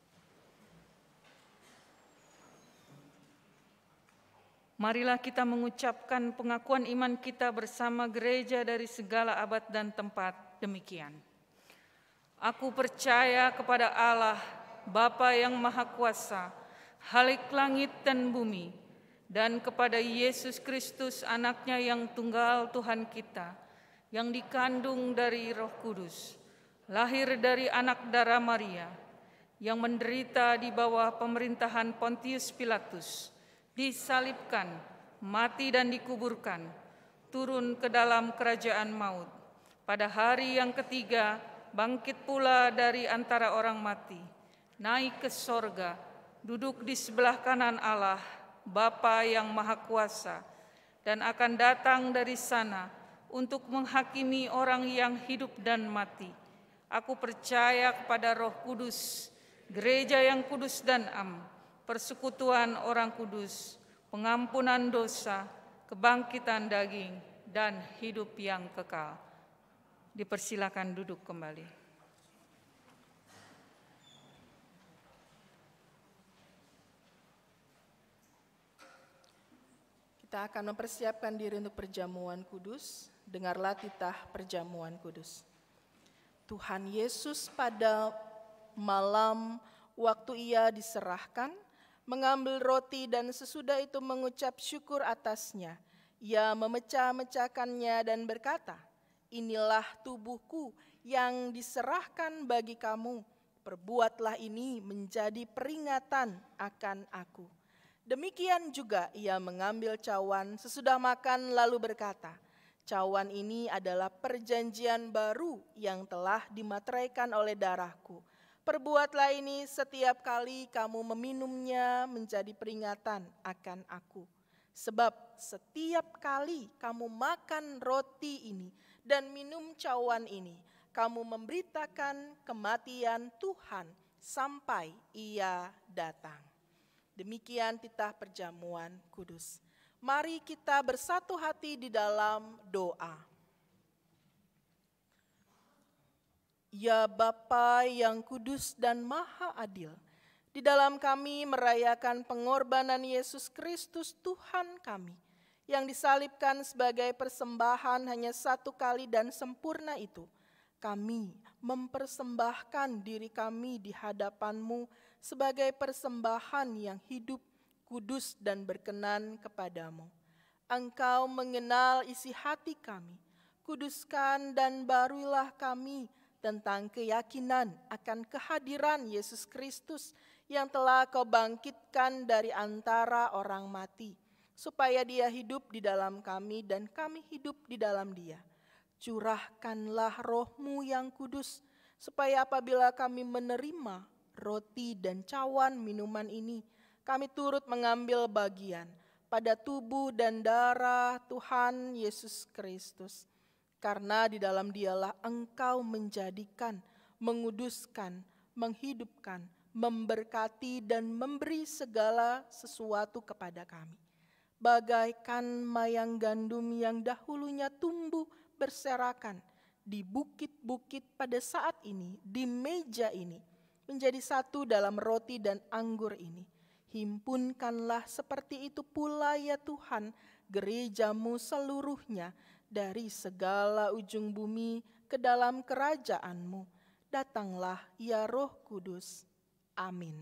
[SPEAKER 2] Marilah kita mengucapkan pengakuan iman kita bersama gereja dari segala abad dan tempat demikian. Aku percaya kepada Allah, Bapa yang Maha Kuasa, Khalik langit dan bumi, dan kepada Yesus Kristus, Anaknya yang tunggal Tuhan kita, yang dikandung dari Roh Kudus, lahir dari anak darah Maria, yang menderita di bawah pemerintahan Pontius Pilatus, disalibkan, mati dan dikuburkan, turun ke dalam kerajaan maut. Pada hari yang ketiga, bangkit pula dari antara orang mati, naik ke sorga, duduk di sebelah kanan Allah, Bapa yang Maha Kuasa, dan akan datang dari sana untuk menghakimi orang yang hidup dan mati. Aku percaya kepada Roh Kudus, gereja yang kudus dan am, persekutuan orang kudus, pengampunan dosa, kebangkitan daging, dan hidup yang kekal. Dipersilakan duduk kembali.
[SPEAKER 4] Kita akan mempersiapkan diri untuk perjamuan kudus. Dengarlah titah perjamuan kudus. Tuhan Yesus pada malam waktu Ia diserahkan, mengambil roti dan sesudah itu mengucap syukur atasnya. Ia memecah-mecahkannya dan berkata, "Inilah tubuhku yang diserahkan bagi kamu. Perbuatlah ini menjadi peringatan akan aku." Demikian juga Ia mengambil cawan sesudah makan lalu berkata, "Cawan ini adalah perjanjian baru yang telah dimateraikan oleh darahku. Perbuatlah ini setiap kali kamu meminumnya menjadi peringatan akan aku. Sebab setiap kali kamu makan roti ini dan minum cawan ini, kamu memberitakan kematian Tuhan sampai Ia datang." Demikian titah perjamuan kudus. Mari kita bersatu hati di dalam doa. Ya Bapa yang kudus dan maha adil, di dalam kami merayakan pengorbanan Yesus Kristus Tuhan kami, yang disalibkan sebagai persembahan hanya satu kali dan sempurna itu, kami mempersembahkan diri kami di hadapan-Mu sebagai persembahan yang hidup, kudus dan berkenan kepadamu. Engkau mengenal isi hati kami, kuduskan dan baruilah kami tentang keyakinan akan kehadiran Yesus Kristus yang telah Kau bangkitkan dari antara orang mati, supaya Dia hidup di dalam kami dan kami hidup di dalam Dia. Curahkanlah Roh-Mu yang kudus, supaya apabila kami menerima roti dan cawan minuman ini, kami turut mengambil bagian pada tubuh dan darah Tuhan Yesus Kristus. Karena di dalam Dialah Engkau menjadikan, menguduskan, menghidupkan, memberkati dan memberi segala sesuatu kepada kami. Bagaikan mayang gandum yang dahulunya tumbuh berserakan di bukit-bukit pada saat ini, di meja ini, menjadi satu dalam roti dan anggur ini. Himpunkanlah seperti itu pula ya Tuhan, gereja-Mu seluruhnya dari segala ujung bumi ke dalam kerajaan-Mu. Datanglah ya Roh Kudus. Amin.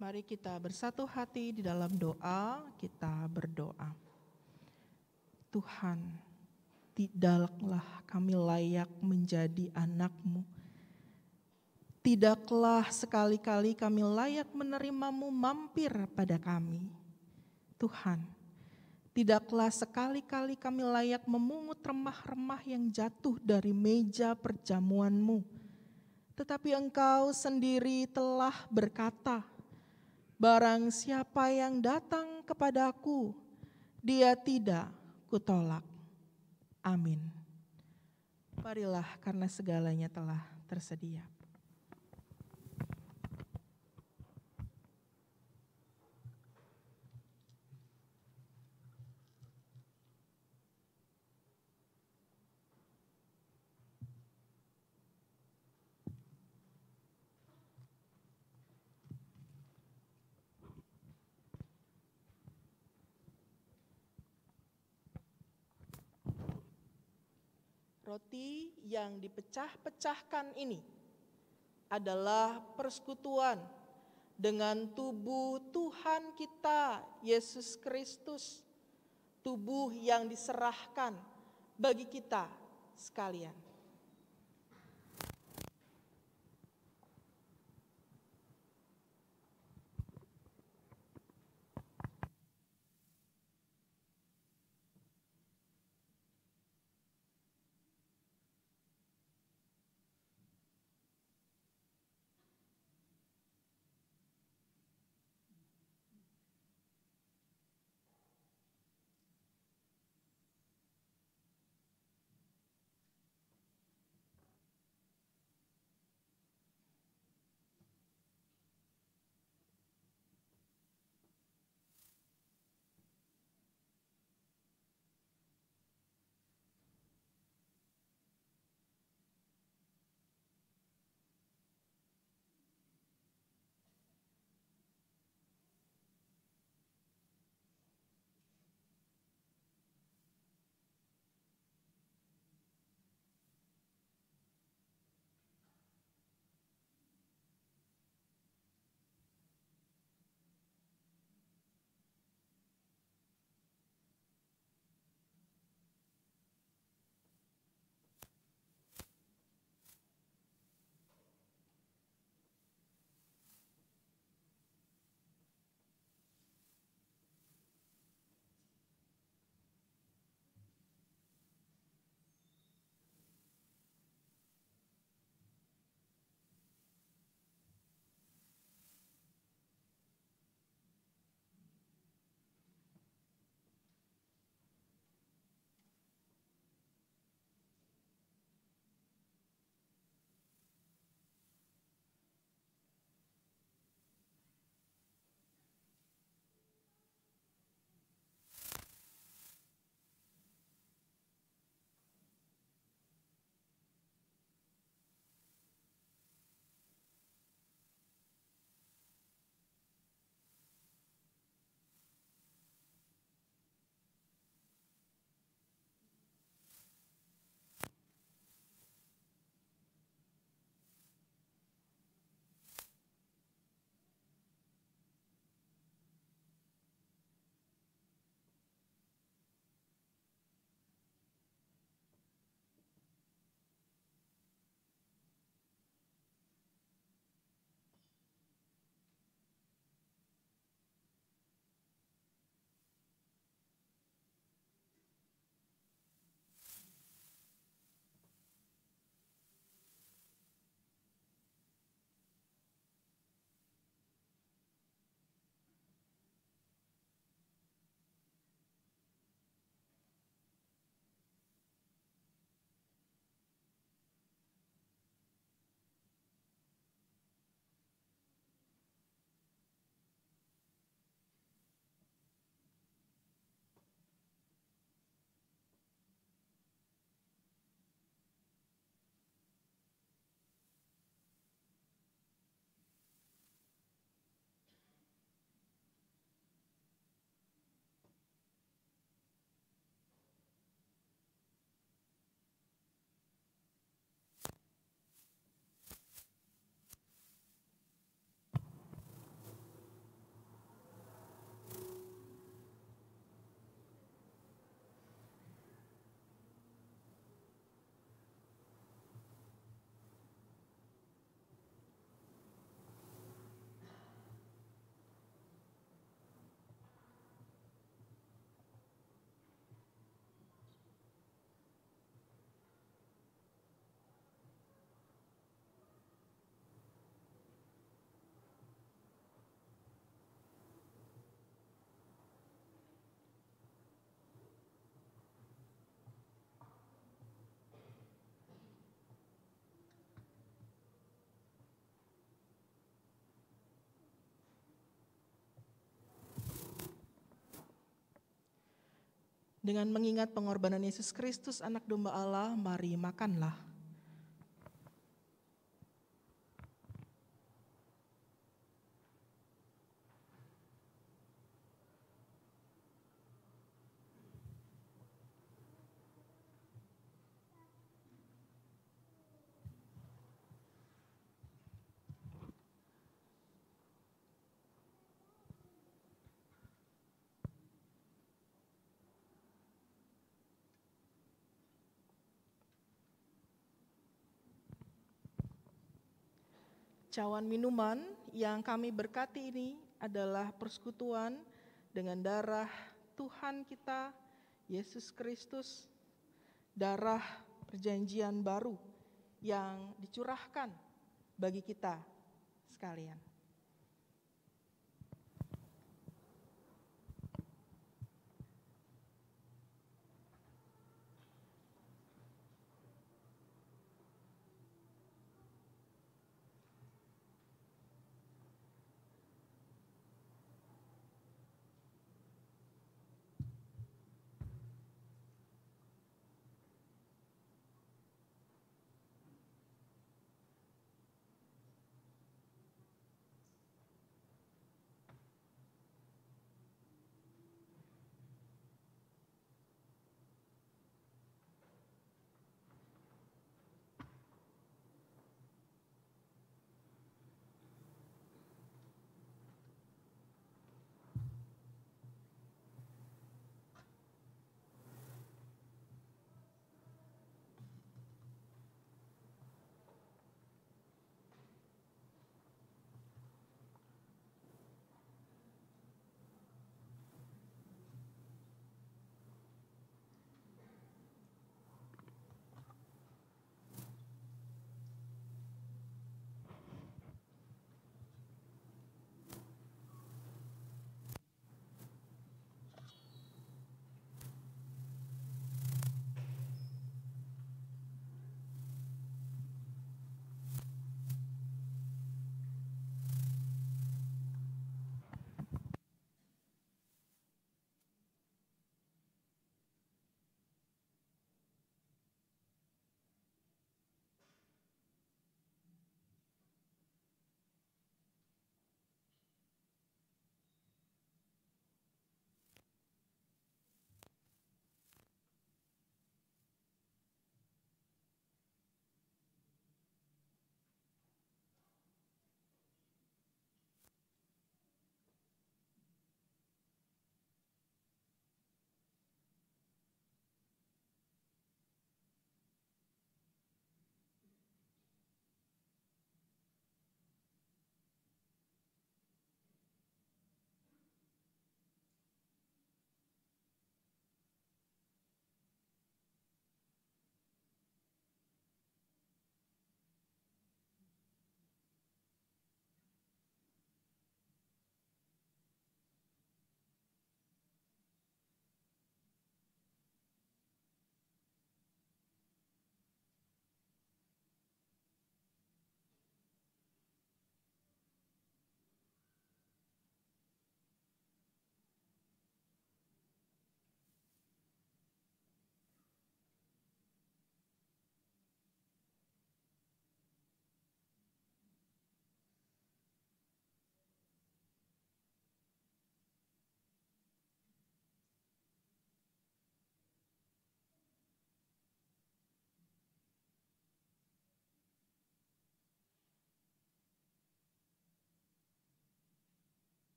[SPEAKER 4] Mari kita bersatu hati di dalam doa, kita berdoa. Tuhan, tidaklah kami layak menjadi anak-Mu. Tidaklah sekali-kali kami layak menerimamu mampir pada kami. Tuhan, tidaklah sekali-kali kami layak memungut remah-remah yang jatuh dari meja perjamuan-Mu. Tetapi Engkau sendiri telah berkata, barang siapa yang datang kepadaku, dia tidak kutolak. Amin. Marilah karena segalanya telah tersedia. Roti yang dipecah-pecahkan ini adalah persekutuan dengan tubuh Tuhan kita, Yesus Kristus, tubuh yang diserahkan bagi kita sekalian. Dengan mengingat pengorbanan Yesus Kristus, anak domba Allah, mari makanlah. Cawan minuman yang kami berkati ini adalah persekutuan dengan darah Tuhan kita, Yesus Kristus, darah perjanjian baru yang dicurahkan bagi kita sekalian.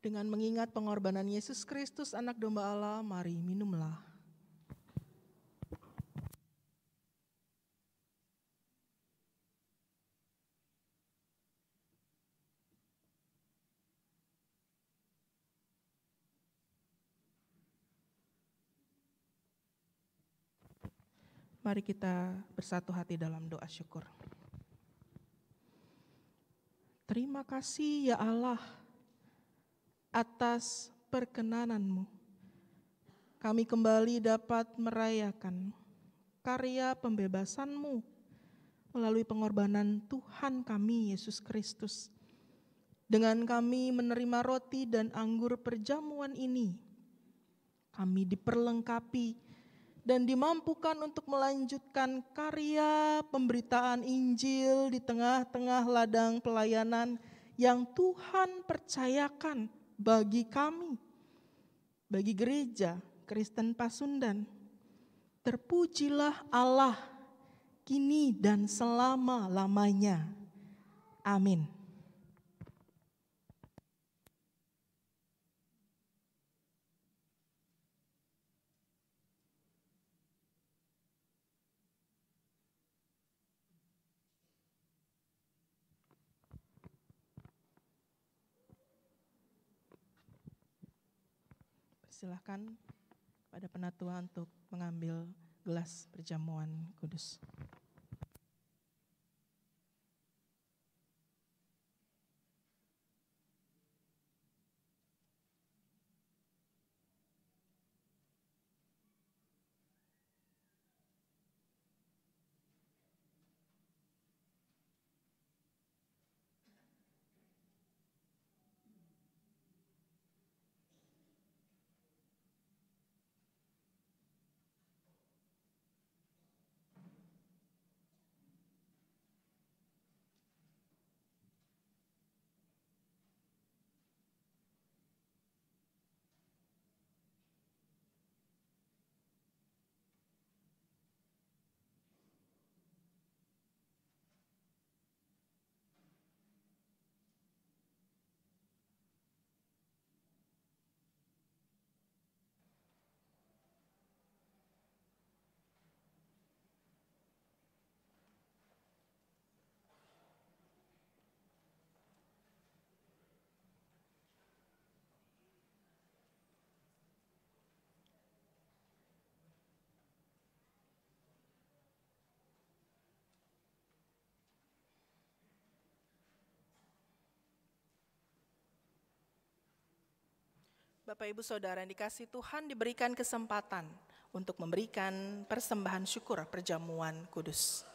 [SPEAKER 4] Dengan mengingat pengorbanan Yesus Kristus, anak domba Allah, mari minumlah. Mari kita bersatu hati dalam doa syukur. Terima kasih ya Allah atas perkenanan-Mu. Kami kembali dapat merayakan karya pembebasan-Mu melalui pengorbanan Tuhan kami Yesus Kristus. Dengan kami menerima roti dan anggur perjamuan ini, kami diperlengkapi dan dimampukan untuk melanjutkan karya pemberitaan Injil di tengah-tengah ladang pelayanan yang Tuhan percayakan bagi kami, bagi gereja Kristen Pasundan. Terpujilah Allah kini dan selama-lamanya. Amin. Silakan pada penatua untuk mengambil gelas perjamuan kudus. Bapak Ibu Saudara yang dikasihi Tuhan, diberikan kesempatan untuk memberikan persembahan syukur perjamuan kudus.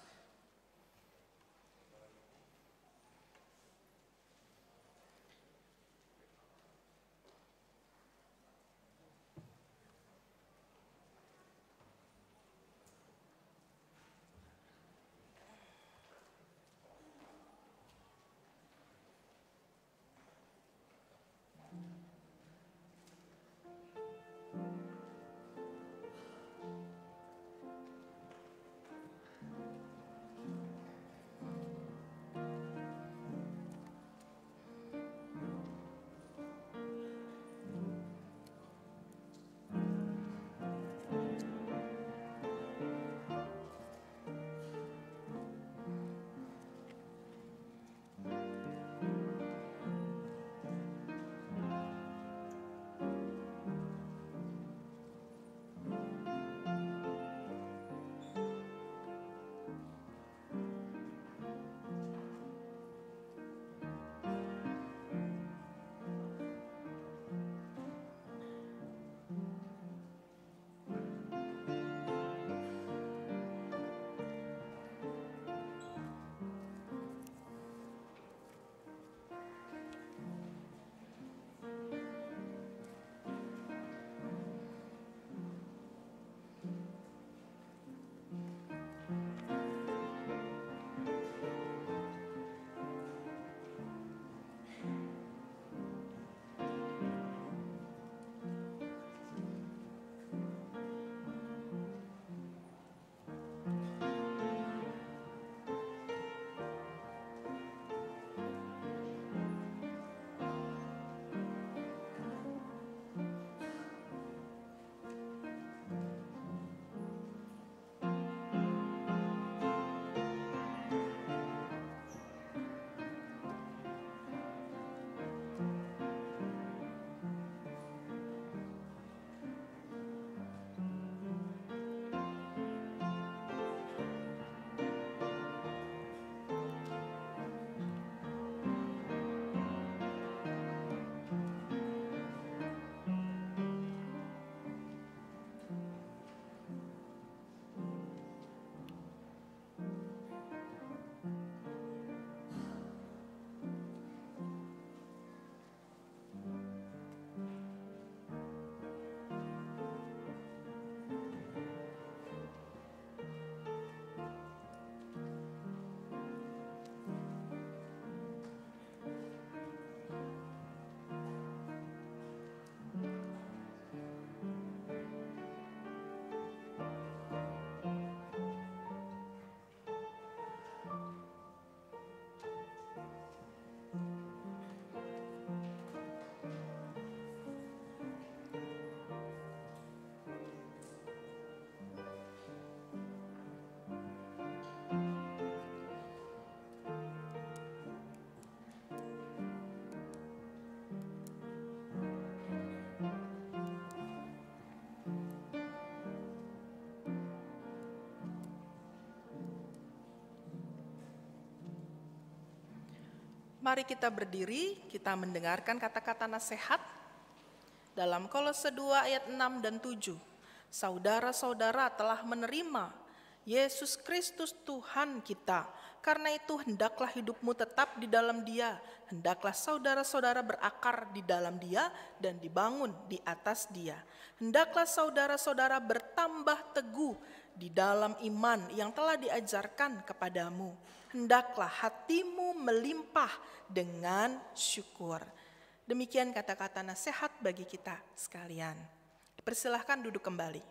[SPEAKER 4] Mari kita berdiri, kita mendengarkan kata-kata nasihat dalam Kolose 2 ayat 6 dan 7. Saudara-saudara telah menerima Yesus Kristus Tuhan kita, karena itu hendaklah hidupmu tetap di dalam Dia, hendaklah saudara-saudara berakar di dalam Dia dan dibangun di atas Dia. Hendaklah saudara-saudara bertambah teguh di dalam iman yang telah diajarkan kepadamu. Hendaklah hatimu melimpah dengan syukur. Demikian kata-kata nasihat bagi kita sekalian. Dipersilahkan duduk kembali.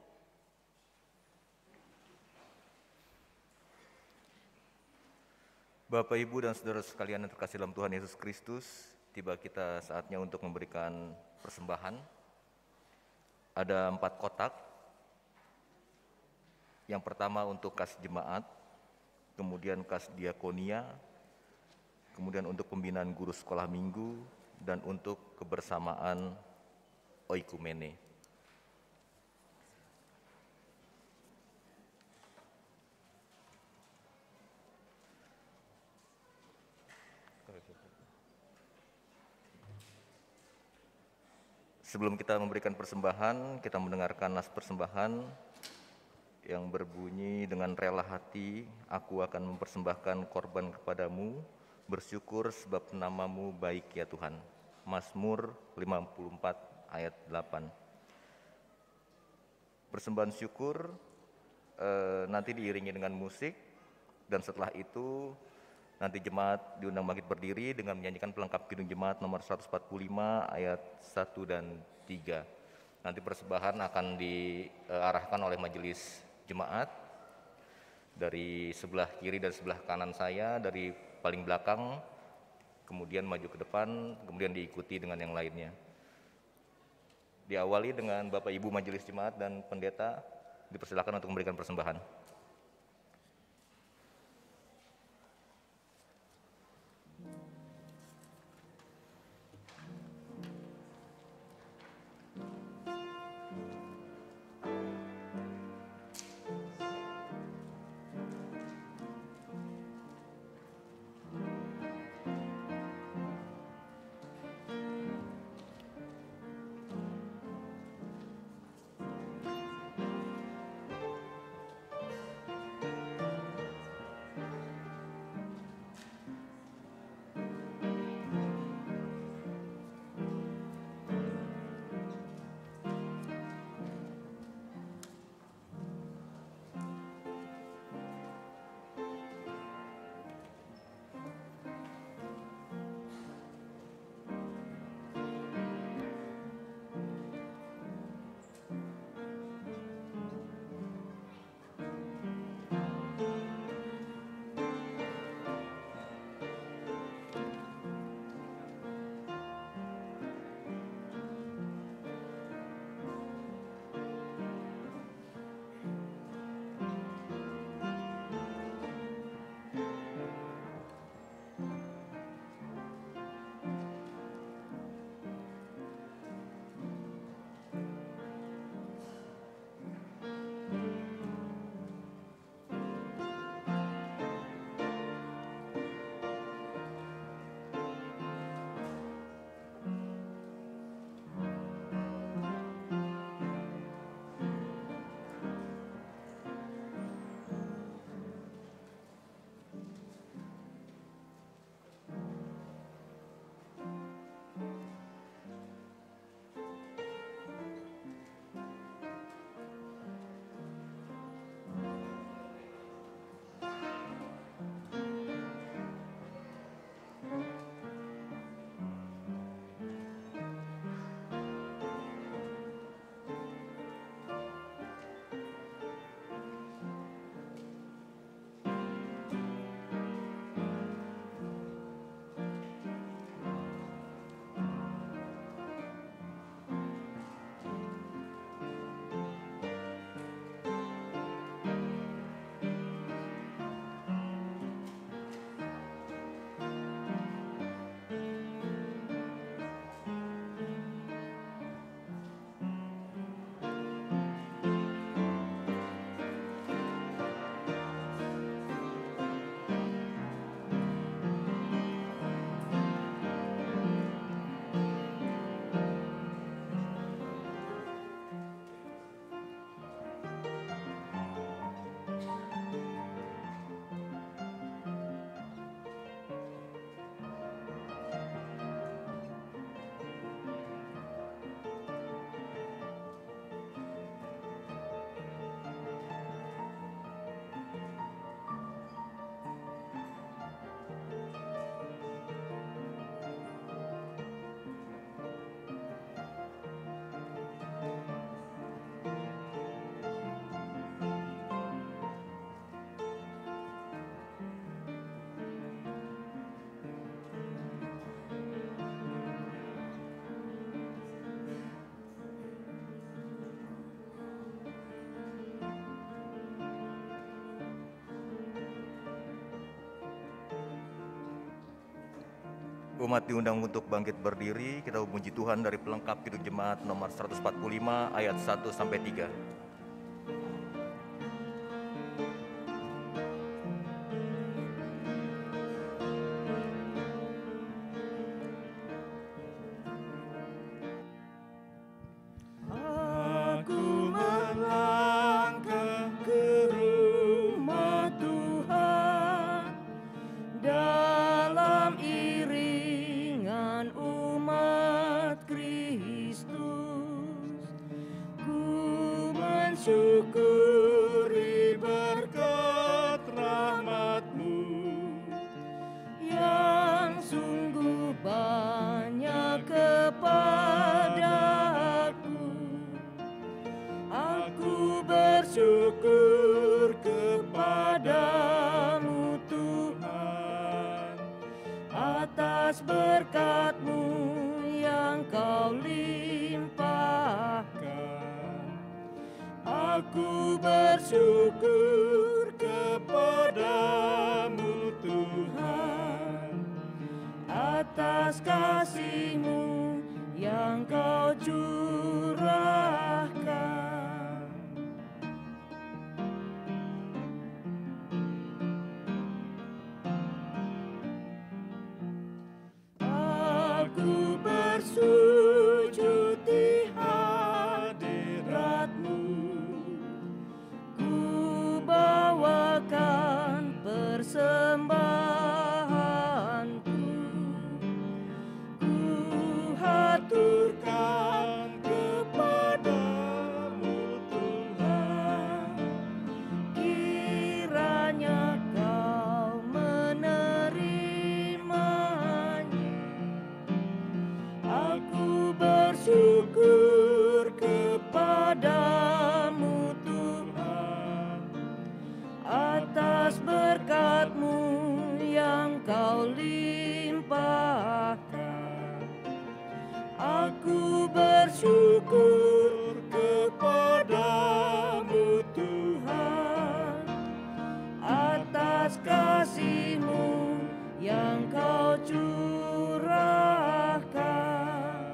[SPEAKER 1] Bapak, Ibu, dan saudara sekalian yang terkasih dalam Tuhan Yesus Kristus, tiba kita saatnya untuk memberikan persembahan. Ada 4 kotak. Yang pertama untuk kas jemaat, kemudian kas diakonia, kemudian untuk pembinaan guru sekolah minggu, dan untuk kebersamaan oikumene. Sebelum kita memberikan persembahan, kita mendengarkan nas persembahan yang berbunyi, dengan rela hati aku akan mempersembahkan korban kepadamu, bersyukur sebab namamu baik ya Tuhan. Mazmur 54 ayat 8. Persembahan syukur nanti diiringi dengan musik, dan setelah itu nanti jemaat diundang bangkit berdiri dengan menyanyikan pelengkap Kidung Jemaat nomor 145 ayat 1 dan 3. Nanti persembahan akan diarahkan oleh majelis jemaat dari sebelah kiri dan sebelah kanan saya, dari paling belakang, kemudian maju ke depan, kemudian diikuti dengan yang lainnya. Diawali dengan Bapak Ibu majelis jemaat dan pendeta, dipersilakan untuk memberikan persembahan. Umat diundang untuk bangkit berdiri, kita memuji Tuhan dari pelengkap Hidup Jemaat nomor 145 ayat 1 sampai 3.
[SPEAKER 3] Aku melangkah ke rumah Tuhan dalam iringan umat Kristus. Ku mensyukuri berkat rahmat-Mu yang sungguh banyak kepadaku. Aku bersyukur kepadamu Tuhan atas berkat-Mu yang Kau limpahkan. Aku bersyukur kepadamu Tuhan atas kasih-Mu yang Kau curahkan. Aku bersujud di hadirat-Mu, ku bawakan persembahanku, ku haturkan kepadamu Tuhan, kiranya Kau menerimanya. Aku bersyukur kepadamu Tuhan atas berkat-Mu yang Kau limpahkan. Aku bersyukur kepadamu Tuhan atas kasih-Mu yang Kau curahkan.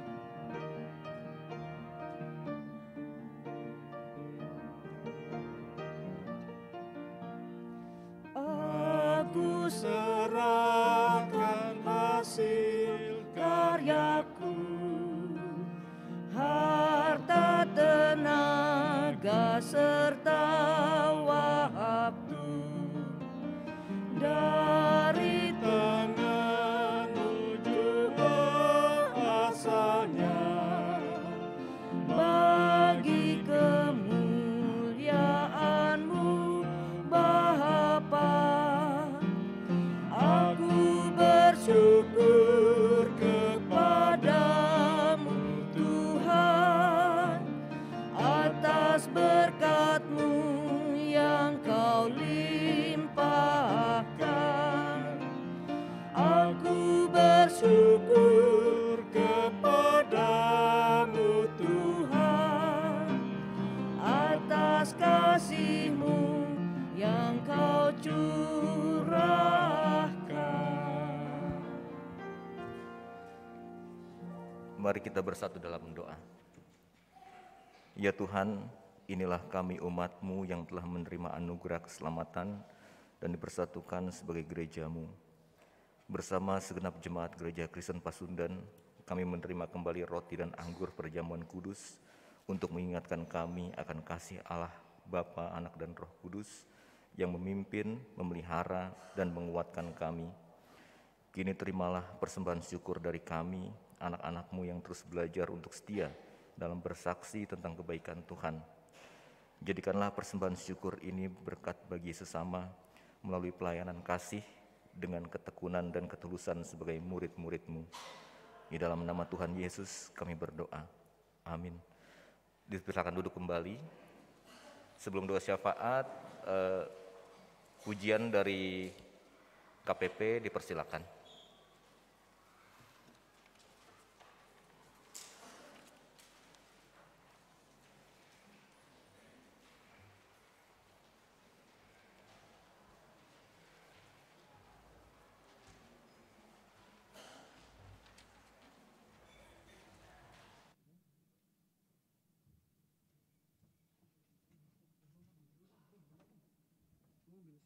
[SPEAKER 3] Aku serahkan hasil karyaku, harta, tenaga, serta waktu dari tangan-Mu juga asalnya, bagi kemuliaan-Mu Bapa. Aku bersyukur kepadamu Tuhan atas berkat-Mu yang Kau limpahkan. Aku bersyukur kepadamu Tuhan atas kasih-Mu yang Kau curahkan.
[SPEAKER 1] Mari kita bersatu dalam doa. Ya Tuhan, inilah kami umat-Mu yang telah menerima anugerah keselamatan dan dipersatukan sebagai gereja-Mu. Bersama segenap jemaat Gereja Kristen Pasundan, kami menerima kembali roti dan anggur perjamuan kudus untuk mengingatkan kami akan kasih Allah Bapa, Anak, dan Roh Kudus yang memimpin, memelihara, dan menguatkan kami. Kini terimalah persembahan syukur dari kami, anak-anak-Mu yang terus belajar untuk setia dalam bersaksi tentang kebaikan Tuhan. Jadikanlah persembahan syukur ini berkat bagi sesama melalui pelayanan kasih dengan ketekunan dan ketulusan sebagai murid-murid-Mu. Di dalam nama Tuhan Yesus kami berdoa. Amin. Dipersilakan duduk kembali. Sebelum doa syafaat, pujian dari KPP dipersilakan.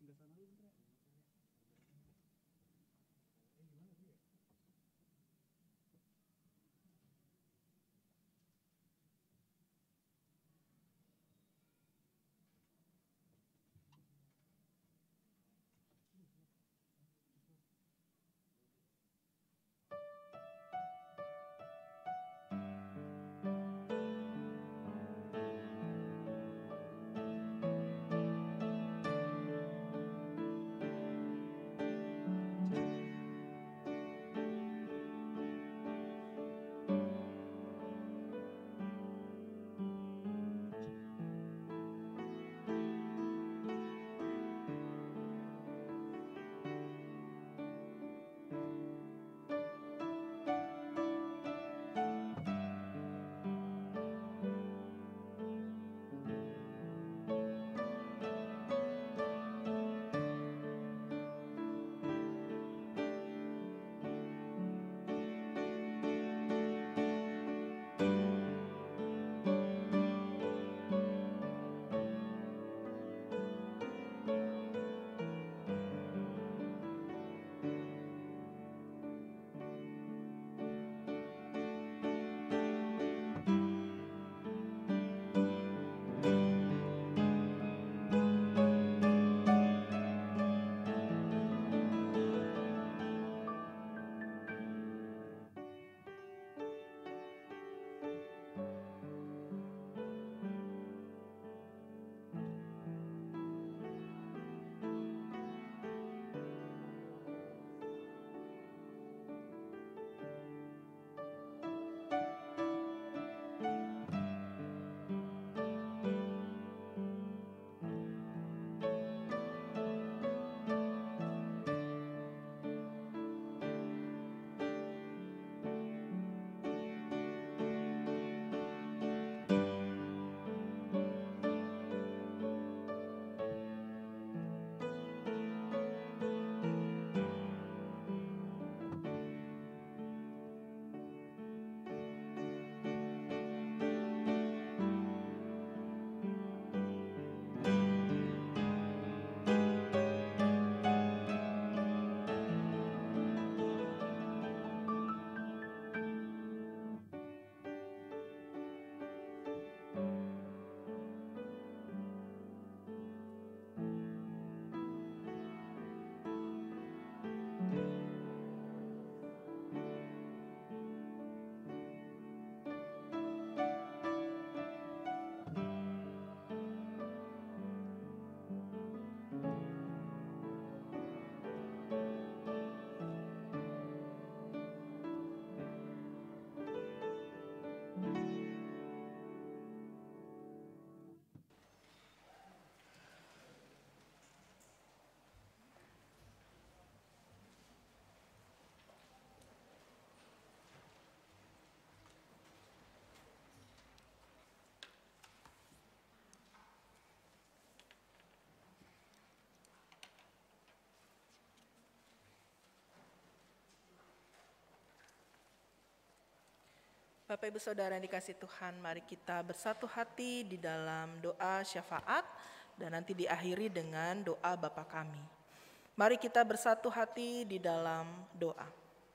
[SPEAKER 4] Bapak Ibu Saudara yang dikasih Tuhan, mari kita bersatu hati di dalam doa syafaat dan nanti diakhiri dengan doa Bapa kami. Mari kita bersatu hati di dalam doa.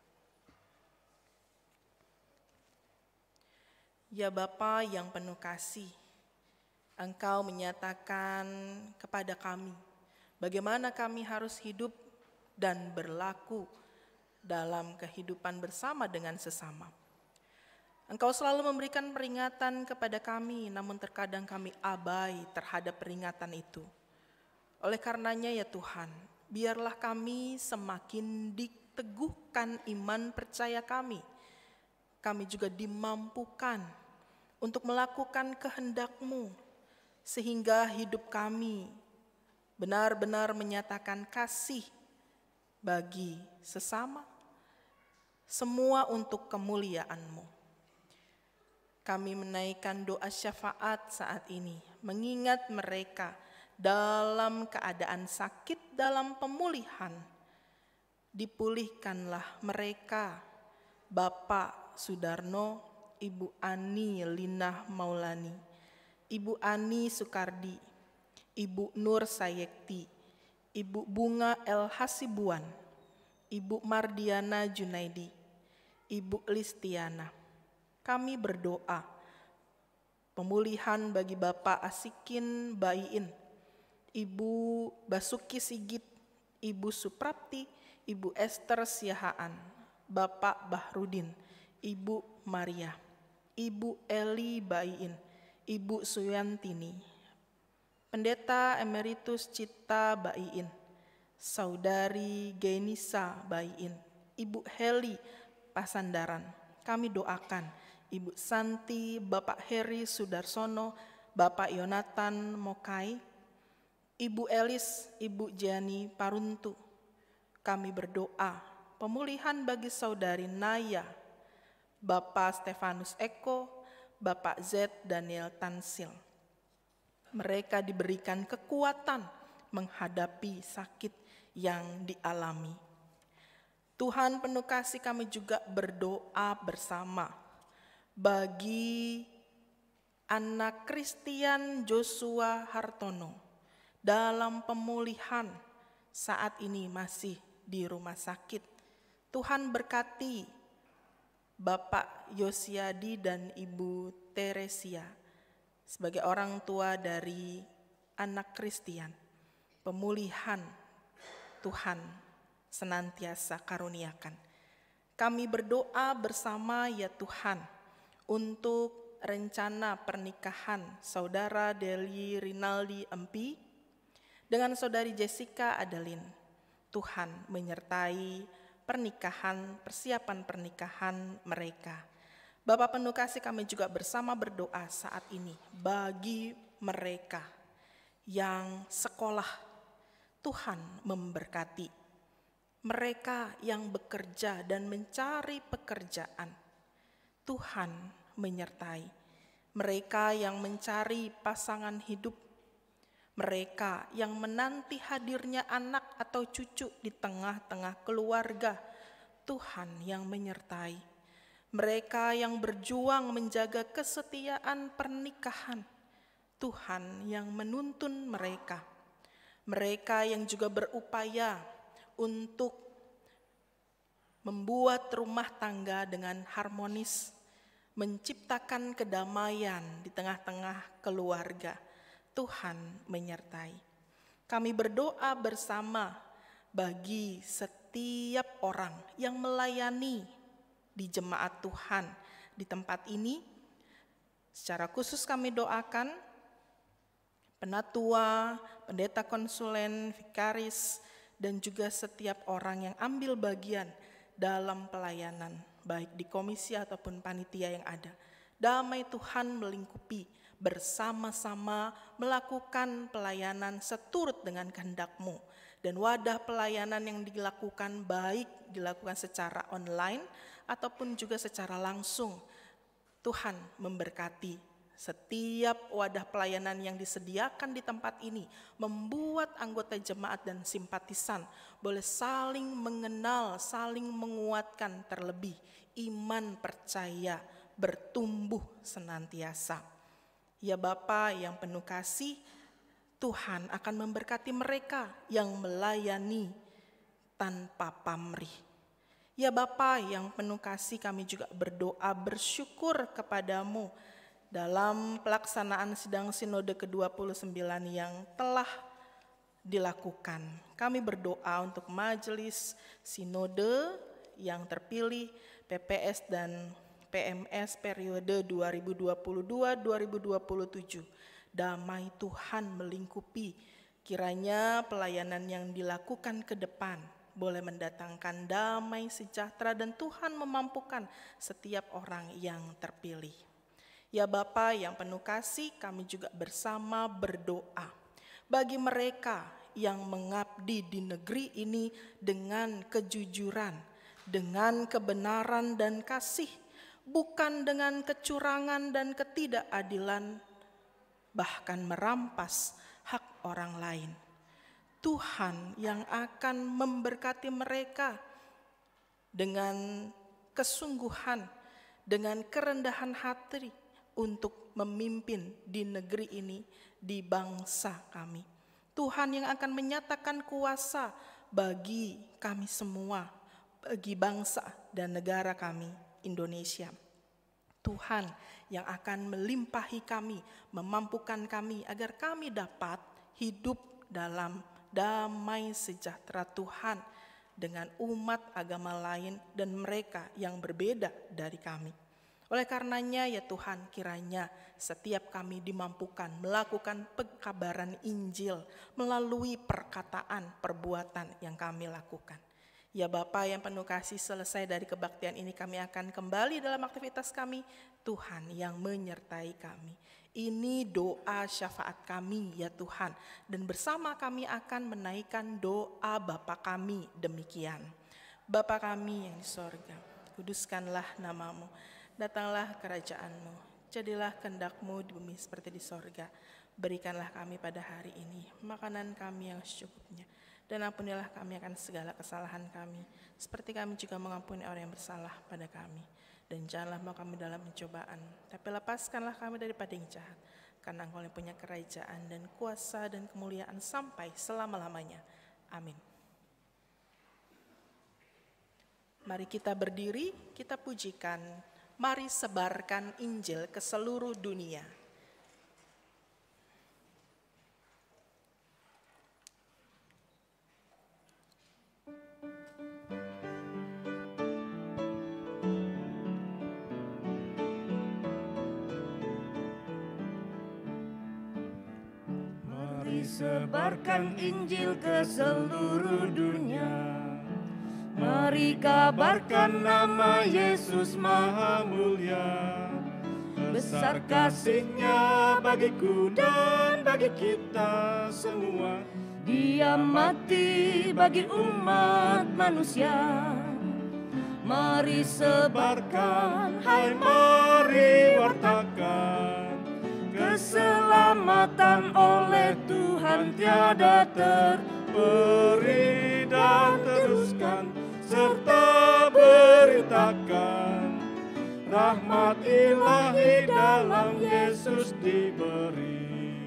[SPEAKER 4] Ya Bapa yang penuh kasih, Engkau menyatakan kepada kami bagaimana kami harus hidup dan berlaku dalam kehidupan bersama dengan sesama. Engkau selalu memberikan peringatan kepada kami, namun terkadang kami abai terhadap peringatan itu. Oleh karenanya ya Tuhan, biarlah kami semakin diteguhkan iman percaya kami. Kami juga dimampukan untuk melakukan kehendak-Mu, sehingga hidup kami benar-benar menyatakan kasih bagi sesama, semua untuk kemuliaan-Mu. Kami menaikkan doa syafaat saat ini, mengingat mereka dalam keadaan sakit dalam pemulihan. Dipulihkanlah mereka, Bapak Sudarno, Ibu Ani Linah Maulani, Ibu Ani Sukardi, Ibu Nur Sayekti, Ibu Bunga El Hasibuan, Ibu Mardiana Junaidi, Ibu Listiana. Kami berdoa pemulihan bagi Bapak Asikin Baiin, Ibu Basuki Sigit, Ibu Suprapti, Ibu Esther Siahaan, Bapak Bahrudin, Ibu Maria, Ibu Eli Baiin, Ibu Suyantini, Pendeta Emeritus Cita Baiin, Saudari Genisa Baiin, Ibu Heli Pasandaran. Kami doakan Ibu Santi, Bapak Heri Sudarsono, Bapak Yonatan Mokai, Ibu Elis, Ibu Jani Paruntu. Kami berdoa pemulihan bagi Saudari Naya, Bapak Stefanus Eko, Bapak Z. Daniel Tansil. Mereka diberikan kekuatan menghadapi sakit yang dialami. Tuhan penuh kasih, kami juga berdoa bersama bagi anak Christian Joshua Hartono dalam pemulihan saat ini masih di rumah sakit. Tuhan berkati Bapak Yosiadi dan Ibu Teresia sebagai orang tua dari anak Christian. Pemulihan Tuhan senantiasa karuniakan. Kami berdoa bersama ya Tuhan untuk rencana pernikahan Saudara Deli Rinaldi Empi dengan Saudari Jessica Adeline. Tuhan menyertai persiapan pernikahan mereka. Bapak penuh kasih, kami juga bersama berdoa saat ini bagi mereka yang sekolah. Tuhan memberkati mereka yang bekerja dan mencari pekerjaan. Tuhan menyertai mereka yang mencari pasangan hidup, mereka yang menanti hadirnya anak atau cucu di tengah-tengah keluarga. Tuhan yang menyertai mereka yang berjuang menjaga kesetiaan pernikahan. Tuhan yang menuntun mereka. Mereka yang juga berupaya untuk membuat rumah tangga dengan harmonis, menciptakan kedamaian di tengah-tengah keluarga. Tuhan menyertai. Kami berdoa bersama bagi setiap orang yang melayani di jemaat Tuhan di tempat ini. Secara khusus kami doakan penatua, pendeta konsulen, vikaris, dan juga setiap orang yang ambil bagian dalam pelayanan, baik di komisi ataupun panitia yang ada. Damai Tuhan melingkupi, bersama-sama melakukan pelayanan seturut dengan kehendak-Mu. Dan wadah pelayanan yang dilakukan baik dilakukan secara online ataupun juga secara langsung. Tuhan memberkati setiap wadah pelayanan yang disediakan di tempat ini, membuat anggota jemaat dan simpatisan boleh saling mengenal, saling menguatkan, terlebih iman percaya bertumbuh senantiasa. Ya Bapa yang penuh kasih, Tuhan akan memberkati mereka yang melayani tanpa pamrih. Ya Bapa yang penuh kasih, kami juga berdoa bersyukur kepadamu dalam pelaksanaan sidang sinode ke-29 yang telah dilakukan. Kami berdoa untuk majelis sinode yang terpilih PPS dan PMS periode 2022-2027. Damai Tuhan melingkupi, kiranya pelayanan yang dilakukan ke depan boleh mendatangkan damai sejahtera dan Tuhan memampukan setiap orang yang terpilih. Ya Bapa yang penuh kasih, kami juga bersama berdoa bagi mereka yang mengabdi di negeri ini dengan kejujuran, dengan kebenaran dan kasih, bukan dengan kecurangan dan ketidakadilan, bahkan merampas hak orang lain. Tuhan yang akan memberkati mereka dengan kesungguhan, dengan kerendahan hati untuk memimpin di negeri ini, di bangsa kami. Tuhan yang akan menyatakan kuasa bagi kami semua, bagi bangsa dan negara kami, Indonesia. Tuhan yang akan melimpahi kami, memampukan kami agar kami dapat hidup dalam damai sejahtera Tuhan dengan umat agama lain dan mereka yang berbeda dari kami. Oleh karenanya ya Tuhan, kiranya setiap kami dimampukan melakukan pekabaran Injil melalui perkataan, perbuatan yang kami lakukan. Ya Bapa yang penuh kasih, selesai dari kebaktian ini kami akan kembali dalam aktivitas kami. Tuhan yang menyertai kami. Ini doa syafaat kami ya Tuhan. Dan bersama kami akan menaikkan doa Bapa kami demikian. Bapa kami yang di sorga, kuduskanlah namamu. Datanglah kerajaan-Mu. Jadilah kehendak-Mu di bumi seperti di sorga. Berikanlah kami pada hari ini makanan kami yang secukupnya. Dan ampunilah kami akan segala kesalahan kami, seperti kami juga mengampuni orang yang bersalah pada kami. Dan janganlah membawa kami dalam pencobaan, tapi lepaskanlah kami daripada yang jahat. Karena Engkau yang punya kerajaan dan kuasa dan kemuliaan sampai selama-lamanya. Amin. Mari kita berdiri, kita pujikan. Mari sebarkan Injil ke seluruh dunia.
[SPEAKER 3] Sebarkan Injil ke seluruh dunia. Mari kabarkan nama Yesus Maha Mulia. Besar kasih-Nya bagiku dan bagi kita semua. Dia mati bagi umat manusia. Mari sebarkan, hai mari wartakan. Keselamatan oleh Tuhan tiada terperi, dan teruskan serta beritakan. Rahmat ilahi dalam Yesus diberi.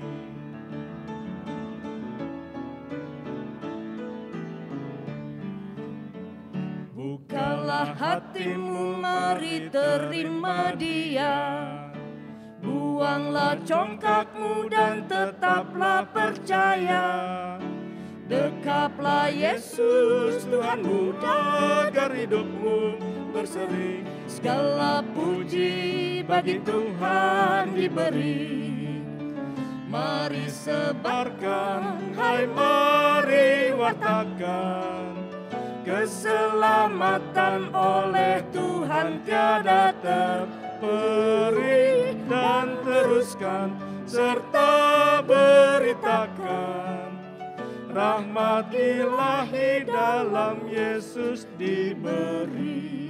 [SPEAKER 3] Bukalah hatimu, mari terima Dia. Buanglah congkakmu dan tetaplah percaya. Dekaplah Yesus Tuhanmu agar hidupmu berseri. Segala puji bagi Tuhan diberi. Mari sebarkan, hai mari wartakan. Keselamatan oleh Tuhan tiada terperi, dan teruskan serta beritakan. Rahmat ilahi dalam Yesus diberi.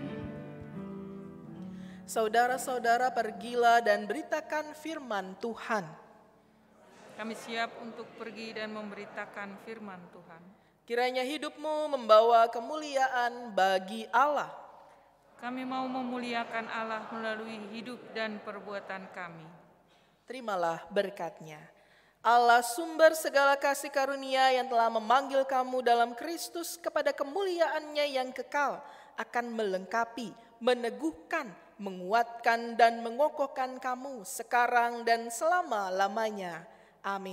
[SPEAKER 4] Saudara-saudara, pergilah dan beritakan firman Tuhan.
[SPEAKER 2] Kami siap untuk pergi dan memberitakan firman Tuhan.
[SPEAKER 4] Kiranya hidupmu membawa kemuliaan bagi Allah.
[SPEAKER 2] Kami mau memuliakan Allah melalui hidup dan perbuatan kami.
[SPEAKER 4] Terimalah berkat-Nya. Allah sumber segala kasih karunia yang telah memanggil kamu dalam Kristus kepada kemuliaan-Nya yang kekal, akan melengkapi, meneguhkan, menguatkan dan mengokohkan kamu sekarang dan selama-lamanya. Amin.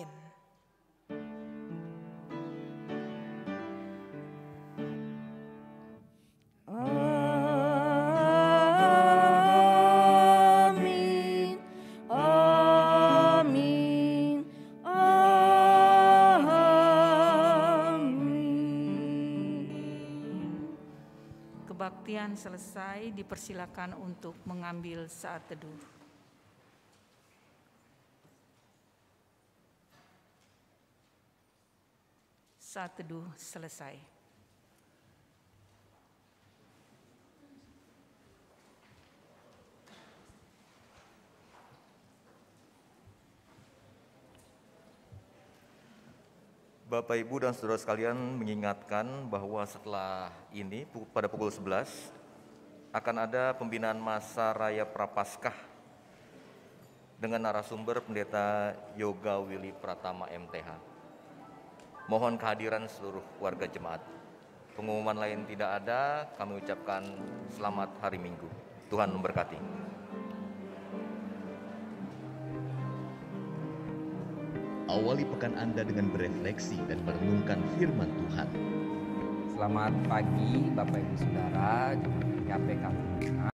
[SPEAKER 2] Kebaktian selesai, dipersilakan untuk mengambil saat teduh. Saat teduh selesai.
[SPEAKER 1] Bapak, Ibu, dan saudara sekalian mengingatkan bahwa setelah ini pada pukul 11 akan ada pembinaan masa Raya Prapaskah dengan narasumber Pendeta Yoga Willy Pratama MTH. Mohon kehadiran seluruh warga jemaat. Pengumuman lain tidak ada, kami ucapkan selamat hari Minggu. Tuhan memberkati.
[SPEAKER 5] Awali pekan Anda dengan berefleksi dan merenungkan firman Tuhan.
[SPEAKER 6] Selamat pagi Bapak Ibu Saudara, jemaat GKP kami.